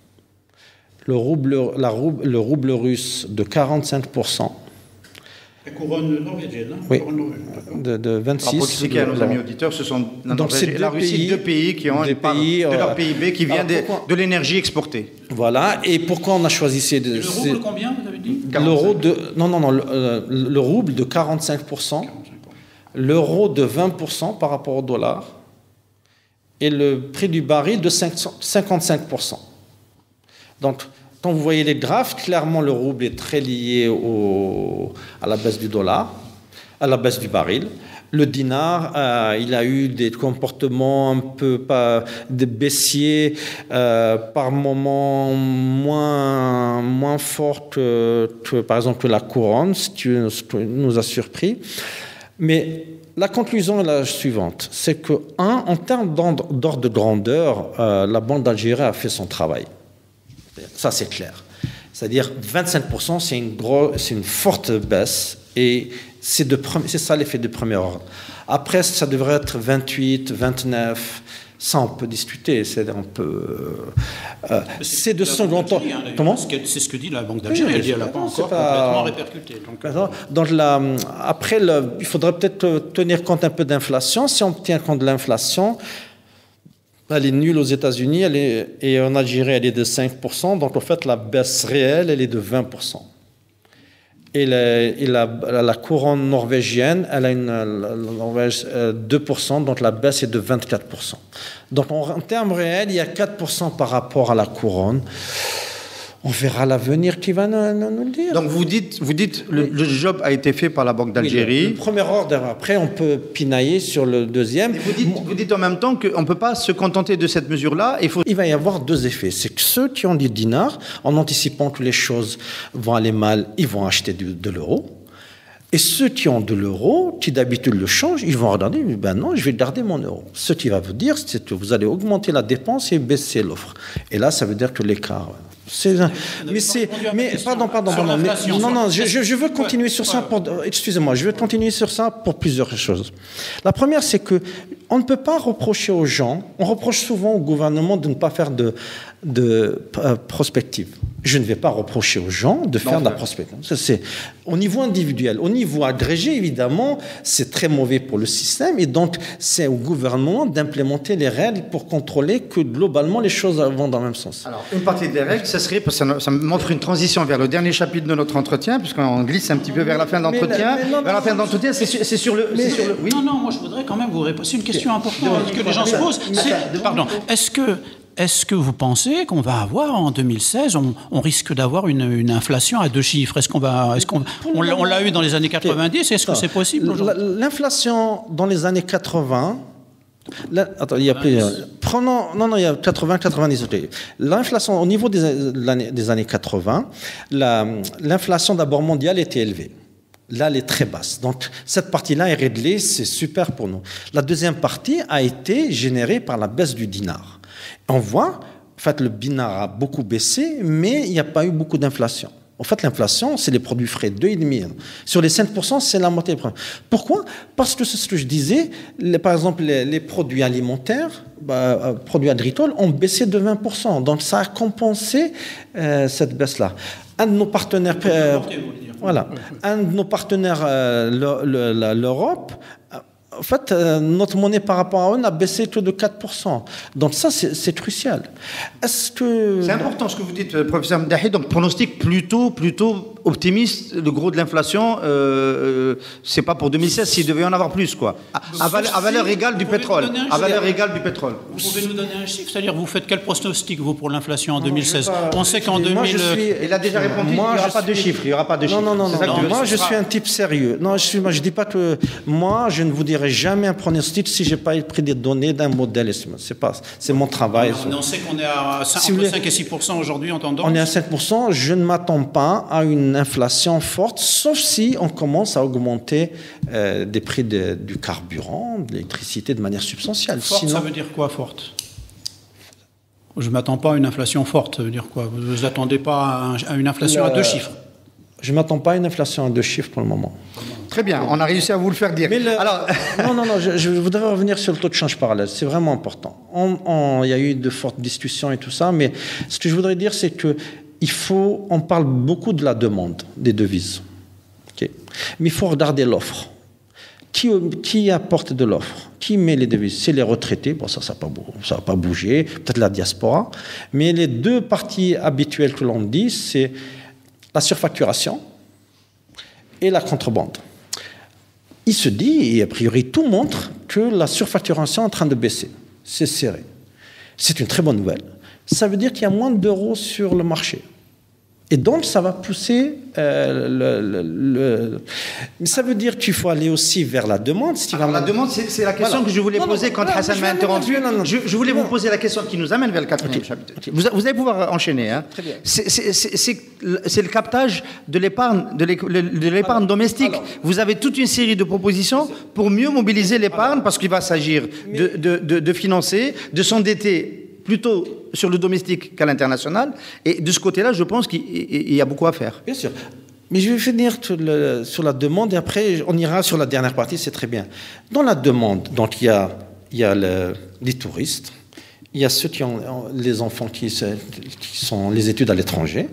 Le rouble, la rouble, le rouble russe de quarante-cinq pour cent. La couronne norvégienne, hein? Oui, couronne de, de vingt-six. Alors pour expliquer à nos amis auditeurs, ce sont la donc c'est deux la Russie, pays, deux pays qui ont une part pays, de leur euh, P I B qui vient de, de l'énergie exportée. Voilà. Et pourquoi on a choisi ces deux? Le rouble combien, vous avez dit? L'euro de non non non le, euh, le rouble de quarante-cinq pour cent, l'euro de vingt pour cent par rapport au dollar, et le prix du baril de cinquante-cinq pour cent. Donc, quand vous voyez les graphes, clairement, le rouble est très lié au, à la baisse du dollar, à la baisse du baril. Le dinar, euh, il a eu des comportements un peu pas, de baissiers, euh, par moments moins, moins forts que, que, par exemple, que la couronne, ce qui nous a surpris. Mais la conclusion est la suivante, c'est que, un, en termes d'ordre de grandeur, euh, la Banque d'Algérie a fait son travail. Ça, c'est clair. C'est-à-dire vingt-cinq pour cent, c'est une, gros, c'est une forte baisse et c'est, de, c'est ça l'effet de premier ordre. Après, ça devrait être vingt-huit, vingt-neuf, ça on peut discuter. C'est, on peut, euh, c'est, c'est de second ordre. Hein, Comment ? C'est ce que dit la Banque d'Algérie. Elle dit qu'elle n'a pas encore pas... complètement répercuté. Donc, donc la, après, le, il faudrait peut-être tenir compte un peu d'inflation. Si on tient compte de l'inflation, elle est nulle aux États-Unis, elle est, et en Algérie, elle est de cinq pour cent. Donc, en fait, la baisse réelle, elle est de vingt pour cent. Et la, et la, la couronne norvégienne, elle a une la Norvège, deux pour cent, donc la baisse est de vingt-quatre pour cent. Donc, en, en termes réels, il y a quatre pour cent par rapport à la couronne. On verra l'avenir qui va nous, nous le dire. Donc vous dites, vous dites le, le job a été fait par la Banque d'Algérie. Oui, le, le premier ordre, après on peut pinailler sur le deuxième. Et vous, dites, vous dites en même temps qu'on ne peut pas se contenter de cette mesure-là. Il, faut... il va y avoir deux effets. C'est que ceux qui ont du dinar, en anticipant que les choses vont aller mal, ils vont acheter de, de l'euro. Et ceux qui ont de l'euro, qui d'habitude le changent, ils vont regarder, ben non, je vais garder mon euro. Ce qui va vous dire, c'est que vous allez augmenter la dépense et baisser l'offre. Et là, ça veut dire que l'écart... C'est, mais c'est, mais pardon, pardon, pardon. Mais, non, non, je, je veux continuer sur ça. Pour, excusez-moi, je veux continuer sur ça pour plusieurs choses. La première, c'est que on ne peut pas reprocher aux gens. On reproche souvent au gouvernement de ne pas faire de, de euh, prospective. Je ne vais pas reprocher aux gens de faire non, de la prospective. Ça, c'est au niveau individuel. Au niveau agrégé, évidemment, c'est très mauvais pour le système. Et donc, c'est au gouvernement d'implémenter les règles pour contrôler que globalement les choses vont dans le même sens. Alors, une partie des règles, ça serait, parce que ça, ça m'offre une transition vers le dernier chapitre de notre entretien, puisqu'on glisse un petit peu vers la fin de l'entretien. Mais, mais non, vers la fin de l'entretien, c'est sur, c'est sur le. Mais, c'est sur le oui. Non, non, moi je voudrais quand même vous répondre. C'est une question importante que les gens se posent. C'est, pardon. Est-ce que Est-ce que vous pensez qu'on va avoir en deux mille seize, on, on risque d'avoir une, une inflation à deux chiffres? Est-ce qu'on va, est-ce qu'on, on, on l'a eu dans les années quatre-vingt-dix? Est-ce que c'est possible aujourd'hui? L'inflation dans les années quatre-vingts. Là, attends, il y a plus. Prenons, non, non, il y a quatre-vingts, quatre-vingt-dix. L'inflation au niveau des, des années quatre-vingts, la, l'inflation d'abord mondiale était élevée. Là, elle est très basse. Donc, cette partie-là est réglée, c'est super pour nous. La deuxième partie a été générée par la baisse du dinar. On voit, en fait, le dinar a beaucoup baissé, mais il n'y a pas eu beaucoup d'inflation. En fait, l'inflation, c'est les produits frais, deux virgule cinq. Sur les cinq pour cent, c'est la moitié. Pourquoi? Parce que c'est ce que je disais, les, par exemple, les, les produits alimentaires, bah, produits agricoles, ont baissé de vingt pour cent. Donc, ça a compensé euh, cette baisse-là. Un de nos partenaires, euh, voilà, un de nos partenaires, euh, le, le, l'Europe, en fait, euh, notre monnaie par rapport à eux a baissé que de quatre pour cent. Donc ça, c'est, c'est crucial. Est-ce que... C'est important ce que vous dites, professeur Mdahi. Donc, pronostic plutôt, plutôt optimiste. Le gros de l'inflation, euh, c'est pas pour deux mille seize, s'il devait y en avoir plus, quoi. À, à, valeur, à valeur égale du pétrole. À valeur égale du pétrole. Vous pouvez nous donner un chiffre? C'est-à-dire, vous faites quel pronostic, vous, pour l'inflation en deux mille seize? Pas, On sait qu'en deux mille... Moi, je suis, il a déjà répondu, moi, il n'y aura pas suis, de chiffres. Il n'y aura pas de chiffres. Non, non, non. non, non moi, je sera... suis un type sérieux. Non, je ne dis pas que... Moi, je ne vous dirai jamais un pronostic si je n'ai pas pris des données d'un modèle. C'est, pas, c'est mon travail. On, on sait qu'on est à cinq, si entre voulez, cinq et six pour cent aujourd'hui en tendance. On est à cinq pour cent. Je ne m'attends pas à une inflation forte, sauf si on commence à augmenter euh, des prix de, du carburant, de l'électricité de manière substantielle. Forte, Sinon, ça veut dire quoi, forte? Je ne m'attends pas à une inflation forte. Ça veut dire quoi? Vous ne vous attendez pas à, un, à une inflation le, à deux chiffres? Je ne m'attends pas à une inflation à deux chiffres pour le moment. Très bien, on a réussi à vous le faire dire. Mais le, Alors... non, non, non, je, je voudrais revenir sur le taux de change parallèle. C'est vraiment important. On, on, il y a eu de fortes discussions et tout ça, mais ce que je voudrais dire, c'est que il faut, on parle beaucoup de la demande des devises. Okay. Mais il faut regarder l'offre. Qui, qui apporte de l'offre? Qui met les devises? C'est les retraités. Bon, ça, ça ne va pas bouger. Peut-être la diaspora. Mais les deux parties habituelles que l'on dit, c'est la surfacturation et la contrebande. Il se dit, et a priori tout montre, que la surfacturation est en train de baisser. C'est serré. C'est une très bonne nouvelle. Ça veut dire qu'il y a moins d'euros sur le marché. Et donc, ça va pousser euh, le, le, le... Mais ça veut dire qu'il faut aller aussi vers la demande. Si Alors, vas... la demande, c'est, c'est la question voilà. que je voulais non, poser non, quand non, Hassan m'a interrompu. Non, non, je, je voulais non. vous poser la question qui nous amène vers le quatrième okay. chapitre. Okay. Vous, vous allez pouvoir enchaîner. Hein. Très bien. C'est, c'est, c'est, c'est, c'est le captage de l'épargne, de l'épargne alors, domestique. Alors, vous avez toute une série de propositions pour mieux mobiliser l'épargne, alors, parce qu'il va s'agir mais... de, de, de, de financer, de s'endetter plutôt sur le domestique qu'à l'international. Et de ce côté-là, je pense qu'il y a beaucoup à faire. Bien sûr. Mais je vais finir le, sur la demande et après, on ira sur la dernière partie, c'est très bien. Dans la demande, donc il y a, il y a le, les touristes, il y a ceux qui ont les enfants qui, qui sont les études à l'étranger,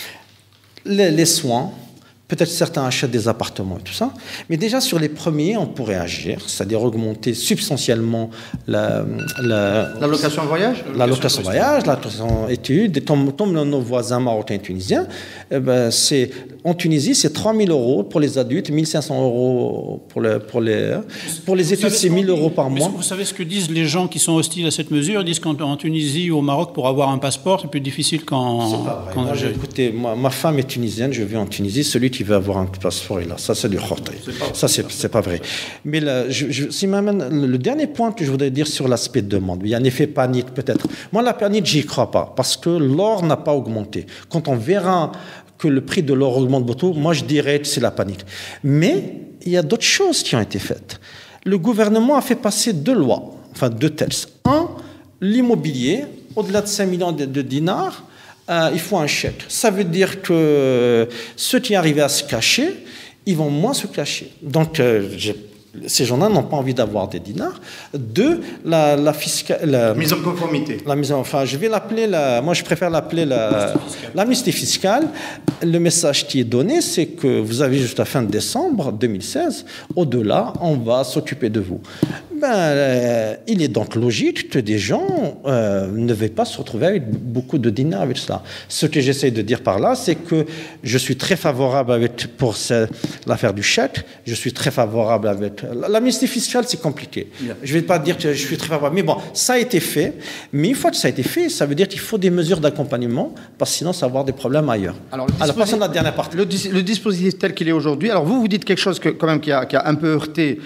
les, les soins. Peut-être certains achètent des appartements et tout ça. Mais déjà, sur les premiers, on pourrait agir, c'est-à-dire augmenter substantiellement la... La, la location voyage La location voyage, la location études. Comme, comme nos voisins marocains et tunisiens, eh ben, c'est, en Tunisie, c'est trois mille euros pour les adultes, mille cinq cents euros pour, le, pour, les, pour les études, c'est mille euros par mois. Vous savez ce que disent les gens qui sont hostiles à cette mesure? Ils disent qu'en Tunisie ou au Maroc, pour avoir un passeport, c'est plus difficile qu'en... C'est pas vrai. Moi, écoutez, moi, ma femme est tunisienne, je vis en Tunisie. Celui qui veut avoir un passeport, il a. Ça, c'est du khorté. Ça, c'est, c'est pas vrai. Mais là, je, je, si m'amène, le dernier point que je voudrais dire sur l'aspect de demande, il y a un effet panique peut-être. Moi, la panique, j'y crois pas, parce que l'or n'a pas augmenté. Quand on verra que le prix de l'or augmente beaucoup, moi, je dirais que c'est la panique. Mais il y a d'autres choses qui ont été faites. Le gouvernement a fait passer deux lois, enfin deux textes. Un, l'immobilier, au-delà de cinq millions de, de dinars, Euh, il faut un chèque. Ça veut dire que ceux qui arrivent à se cacher, ils vont moins se cacher. Donc, euh, ces gens-là n'ont pas envie d'avoir des dinars. Deux, la, la fiscale... La mise en conformité. La mise en, enfin, je vais l'appeler, la, moi je préfère l'appeler la, l'amnistie fiscale. Le message qui est donné, c'est que vous avez jusqu'à fin décembre deux mille seize, au-delà, on va s'occuper de vous. Ben, euh, il est donc logique que des gens euh, ne veuillent pas se retrouver avec beaucoup de dinars avec cela. Ce que j'essaie de dire par là, c'est que je suis très favorable avec, pour ce, l'affaire du chèque, je suis très favorable avec... L'amnistie fiscale, c'est compliqué. Yeah. Je ne vais pas dire que je suis très favorable. Mais bon, ça a été fait. Mais une fois que ça a été fait, ça veut dire qu'il faut des mesures d'accompagnement, parce que sinon, ça va avoir des problèmes ailleurs. Alors, alors passons à la dernière partie. Le, le dispositif tel qu'il est aujourd'hui, alors vous, vous dites quelque chose que, quand même qui a, qui a un peu heurté,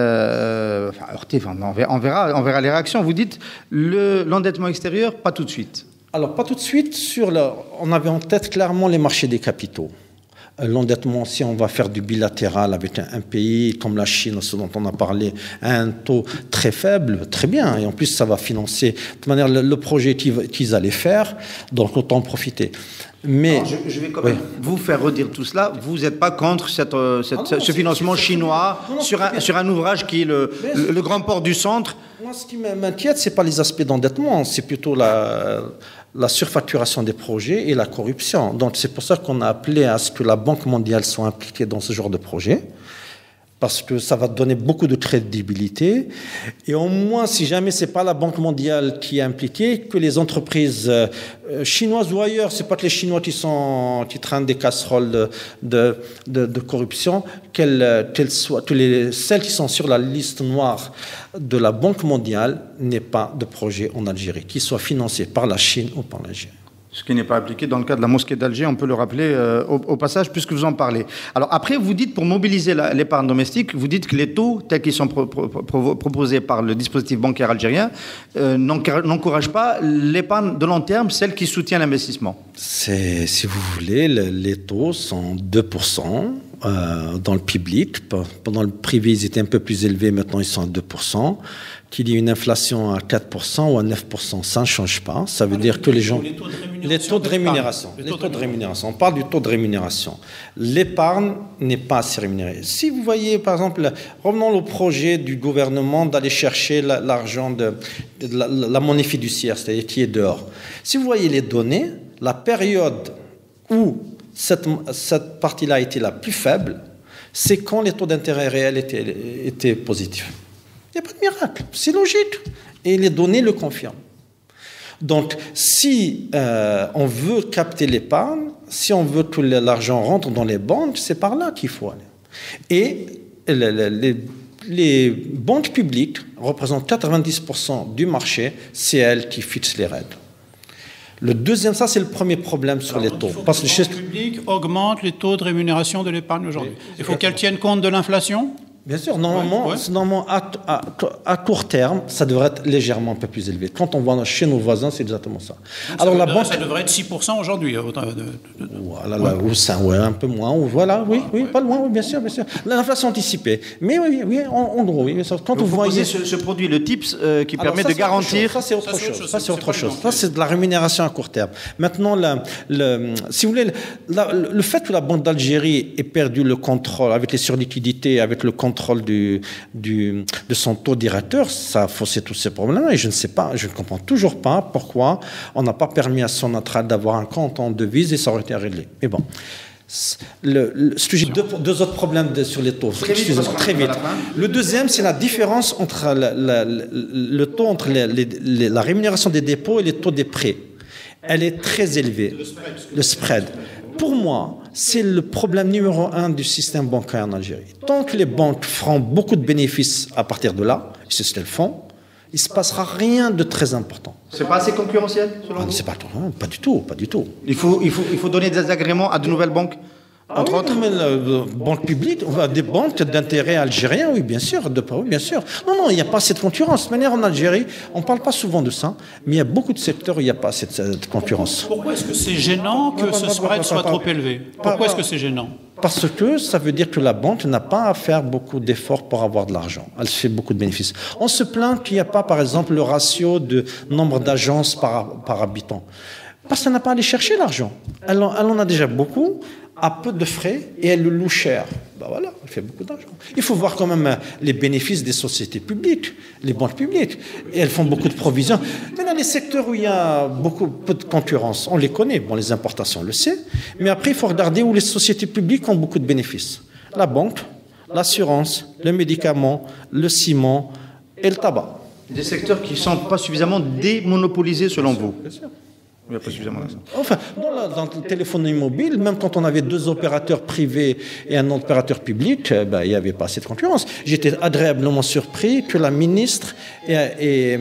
euh, enfin heurté, enfin, on, verra, on, verra, on verra les réactions. Vous dites le, l'endettement extérieur, pas tout de suite. Alors, pas tout de suite. Sur le, on avait en tête clairement les marchés des capitaux. L'endettement, si on va faire du bilatéral avec un, un pays comme la Chine, ce dont on a parlé, à un taux très faible, très bien. Et en plus, ça va financer de toute manière le, le projet qu'ils, qu'ils allaient faire, donc autant en profiter. Mais alors, je, je vais quand même oui. vous faire redire tout cela. Vous n'êtes pas contre cette, cette, ah non, ce financement c'est, c'est, chinois non, non, sur, un, sur un ouvrage qui est le, le, le grand port du centre. Moi, ce qui m'inquiète, ce n'est pas les aspects d'endettement, c'est plutôt la, la surfacturation des projets et la corruption. Donc, c'est pour ça qu'on a appelé à ce que la Banque mondiale soit impliquée dans ce genre de projet, parce que ça va donner beaucoup de crédibilité. Et au moins, si jamais ce n'est pas la Banque mondiale qui est impliquée, que les entreprises euh, chinoises ou ailleurs, ce n'est pas que les Chinois qui, sont, qui traînent des casseroles de, de, de, de corruption, qu'elles, qu'elles soient, que les, celles qui sont sur la liste noire de la Banque mondiale n'aient pas de projet en Algérie, qui soient financés par la Chine ou par l'Algérie. Ce qui n'est pas appliqué dans le cas de la mosquée d'Alger, on peut le rappeler euh, au, au passage, puisque vous en parlez. Alors après, vous dites, pour mobiliser la, l'épargne domestique, vous dites que les taux tels qu'ils sont pro, pro, pro, proposés par le dispositif bancaire algérien euh, n'encouragent pas l'épargne de long terme, celle qui soutient l'investissement. C'est, si vous voulez, le, les taux sont deux pour cent euh, dans le public. Pendant le privé, ils étaient un peu plus élevés, maintenant ils sont à deux pour cent. Qu'il y ait une inflation à quatre pour cent ou à neuf pour cent, ça ne change pas. Ça veut ah, dire que les gens... Les taux de rémunération. Les taux de rémunération. Les taux de rémunération. On parle du taux de rémunération. L'épargne n'est pas assez rémunérée. Si vous voyez, par exemple, revenons au projet du gouvernement d'aller chercher la, l'argent de, de la, la monnaie fiduciaire, c'est-à-dire qui est dehors. Si vous voyez les données, la période où cette, cette partie-là était la plus faible, c'est quand les taux d'intérêt réels étaient, étaient positifs. Il n'y a pas de miracle, c'est logique. Et les données le confirment. Donc, si euh, on veut capter l'épargne, si on veut que l'argent rentre dans les banques, c'est par là qu'il faut aller. Et les, les, les banques publiques représentent quatre-vingt-dix pour cent du marché, c'est elles qui fixent les règles. Le deuxième, ça c'est le premier problème sur Alors, les taux. Il faut Parce que les banques publiques augmentent les taux de rémunération de l'épargne aujourd'hui. Il faut qu'elles tiennent compte de l'inflation. Bien sûr, normalement, ouais, ouais. normalement à, à, à court terme, ça devrait être légèrement un peu plus élevé. Quand on voit chez nos voisins, c'est exactement ça. Donc Alors ça, la banque, ça devrait être six pour cent aujourd'hui. De, de, de... Voilà, là, ouais. Ou ça, ouais, un peu moins. Ou, voilà, oui, oui, ouais. pas loin, oui, bien sûr, bien sûr. L'inflation anticipée. Mais oui, oui, en, en gros, oui. Quand vous, vous voyez ce, ce produit, le TIPS, euh, qui Alors permet ça, de garantir. Ça, c'est autre chose. Ça, c'est autre chose. Ça, c'est de la rémunération à court terme. Maintenant, la, le, si vous voulez, la, le fait que la Banque d'Algérie ait perdu le contrôle avec les surliquidités, avec le contrôle du Du, de son taux directeur, ça a faussé tous ces problèmes. Et je ne sais pas, je ne comprends toujours pas pourquoi on n'a pas permis à Sonatrach d'avoir un compte en devise et ça aurait été réglé. Mais bon, le, le, deux, deux autres problèmes de, sur les taux. Très vite. Très vite. Le deuxième, c'est la différence entre la, la, la, le taux entre les, les, les, la rémunération des dépôts et les taux des prêts. Elle est très élevée. Le spread. Le spread. Pour moi, c'est le problème numéro un du système bancaire en Algérie. Tant que les banques feront beaucoup de bénéfices à partir de là, c'est ce qu'elles font, il ne se passera rien de très important. C'est pas assez concurrentiel, selon ah, vous ? C'est pas, non, pas du tout, pas du tout. Il faut, il faut, il faut donner des agréments à de nouvelles banques ? Ah entre oui, autres, mais la banque publique, des banques d'intérêt algérien, oui, bien sûr, de, oui, bien sûr. Non, non, il n'y a pas cette concurrence. De manière, en Algérie, on ne parle pas souvent de ça, mais il y a beaucoup de secteurs où il n'y a pas cette, cette concurrence. Pourquoi est-ce que c'est gênant que ce spread soit trop élevé ? Pourquoi est-ce que c'est gênant ? Parce que ça veut dire que la banque n'a pas à faire beaucoup d'efforts pour avoir de l'argent. Elle fait beaucoup de bénéfices. On se plaint qu'il n'y a pas, par exemple, le ratio de nombre d'agences par, par habitant. Parce qu'elle n'a pas à aller chercher l'argent. Elle en, elle en a déjà beaucoup, à peu de frais, et elle le loue cher. Ben voilà, elle fait beaucoup d'argent. Il faut voir quand même les bénéfices des sociétés publiques, les banques publiques. Et elles font beaucoup de provisions. Maintenant, les secteurs où il y a beaucoup peu de concurrence, on les connaît. Bon, les importations, on le sait. Mais après, il faut regarder où les sociétés publiques ont beaucoup de bénéfices. La banque, l'assurance, le médicament, le ciment et le tabac. Des secteurs qui ne sont pas suffisamment démonopolisés, selon vous ? Bien sûr. Il n'y a pas suffisamment d'argent. Enfin, dans, la, dans le téléphone mobile, même quand on avait deux opérateurs privés et un opérateur public, ben, il n'y avait pas assez de concurrence. J'étais agréablement surpris que la ministre ait, ait,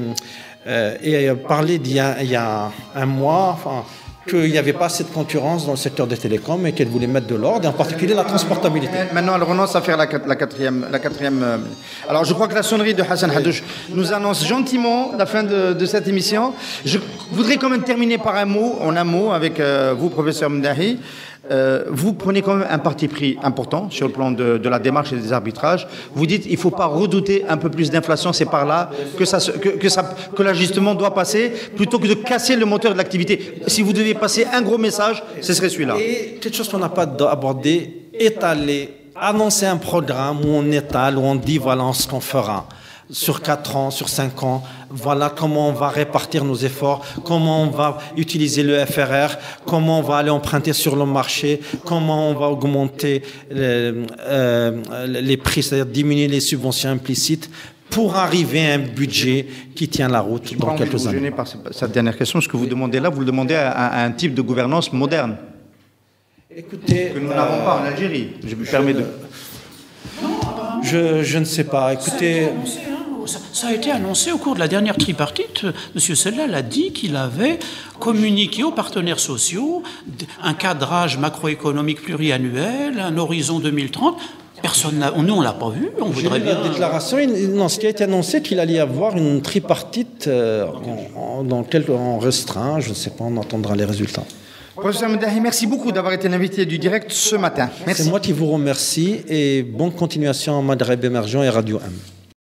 ait parlé d'il y a, il y a un mois, enfin, qu'il n'y avait pas assez de concurrence dans le secteur des télécoms et qu'elle voulait mettre de l'ordre, et en particulier la transportabilité. Maintenant, elle renonce à faire la, la quatrième... La quatrième euh... Alors, je crois que la sonnerie de Hassan Haddouche nous annonce gentiment la fin de, de cette émission. Je voudrais quand même terminer par un mot, en un mot, avec euh, vous, professeur Mdahi. euh, vous prenez quand même un parti pris important sur le plan de, de la démarche et des arbitrages. Vous dites il ne faut pas redouter un peu plus d'inflation, c'est par là que, ça, que, que, ça, que l'ajustement doit passer, plutôt que de casser le moteur de l'activité. Si vous deviez passer un gros message, ce serait celui-là. Et quelque chose qu'on n'a pas abordé, étaler, annoncer un programme où on étale, où on dit voilà ce qu'on fera. Sur quatre ans, sur cinq ans, voilà comment on va répartir nos efforts, comment on va utiliser le F R R, comment on va aller emprunter sur le marché, comment on va augmenter les, euh, les prix, c'est-à-dire diminuer les subventions implicites pour arriver à un budget qui tient la route Je dans quelques années. Je suis par cette dernière question. Ce que vous demandez là, vous le demandez à, à un type de gouvernance moderne. Écoutez, que nous n'avons euh, pas en Algérie. Je me permets de... Je, je ne sais pas. Écoutez... Ça, ça a été annoncé au cours de la dernière tripartite. M. Sellal a dit qu'il avait communiqué aux partenaires sociaux un cadrage macroéconomique pluriannuel, un horizon deux mille trente. Personne n'a, nous, on ne l'a pas vu. On voudrait bien. La déclaration, non, ce qui a été annoncé, qu'il allait y avoir une tripartite euh, en, en, dans quelques, en restreint. Je ne sais pas, on attendra les résultats. Professeur Medahi, merci beaucoup d'avoir été l'invité du direct ce matin. Merci. C'est moi qui vous remercie et bonne continuation en Maghreb émergent et Radio M.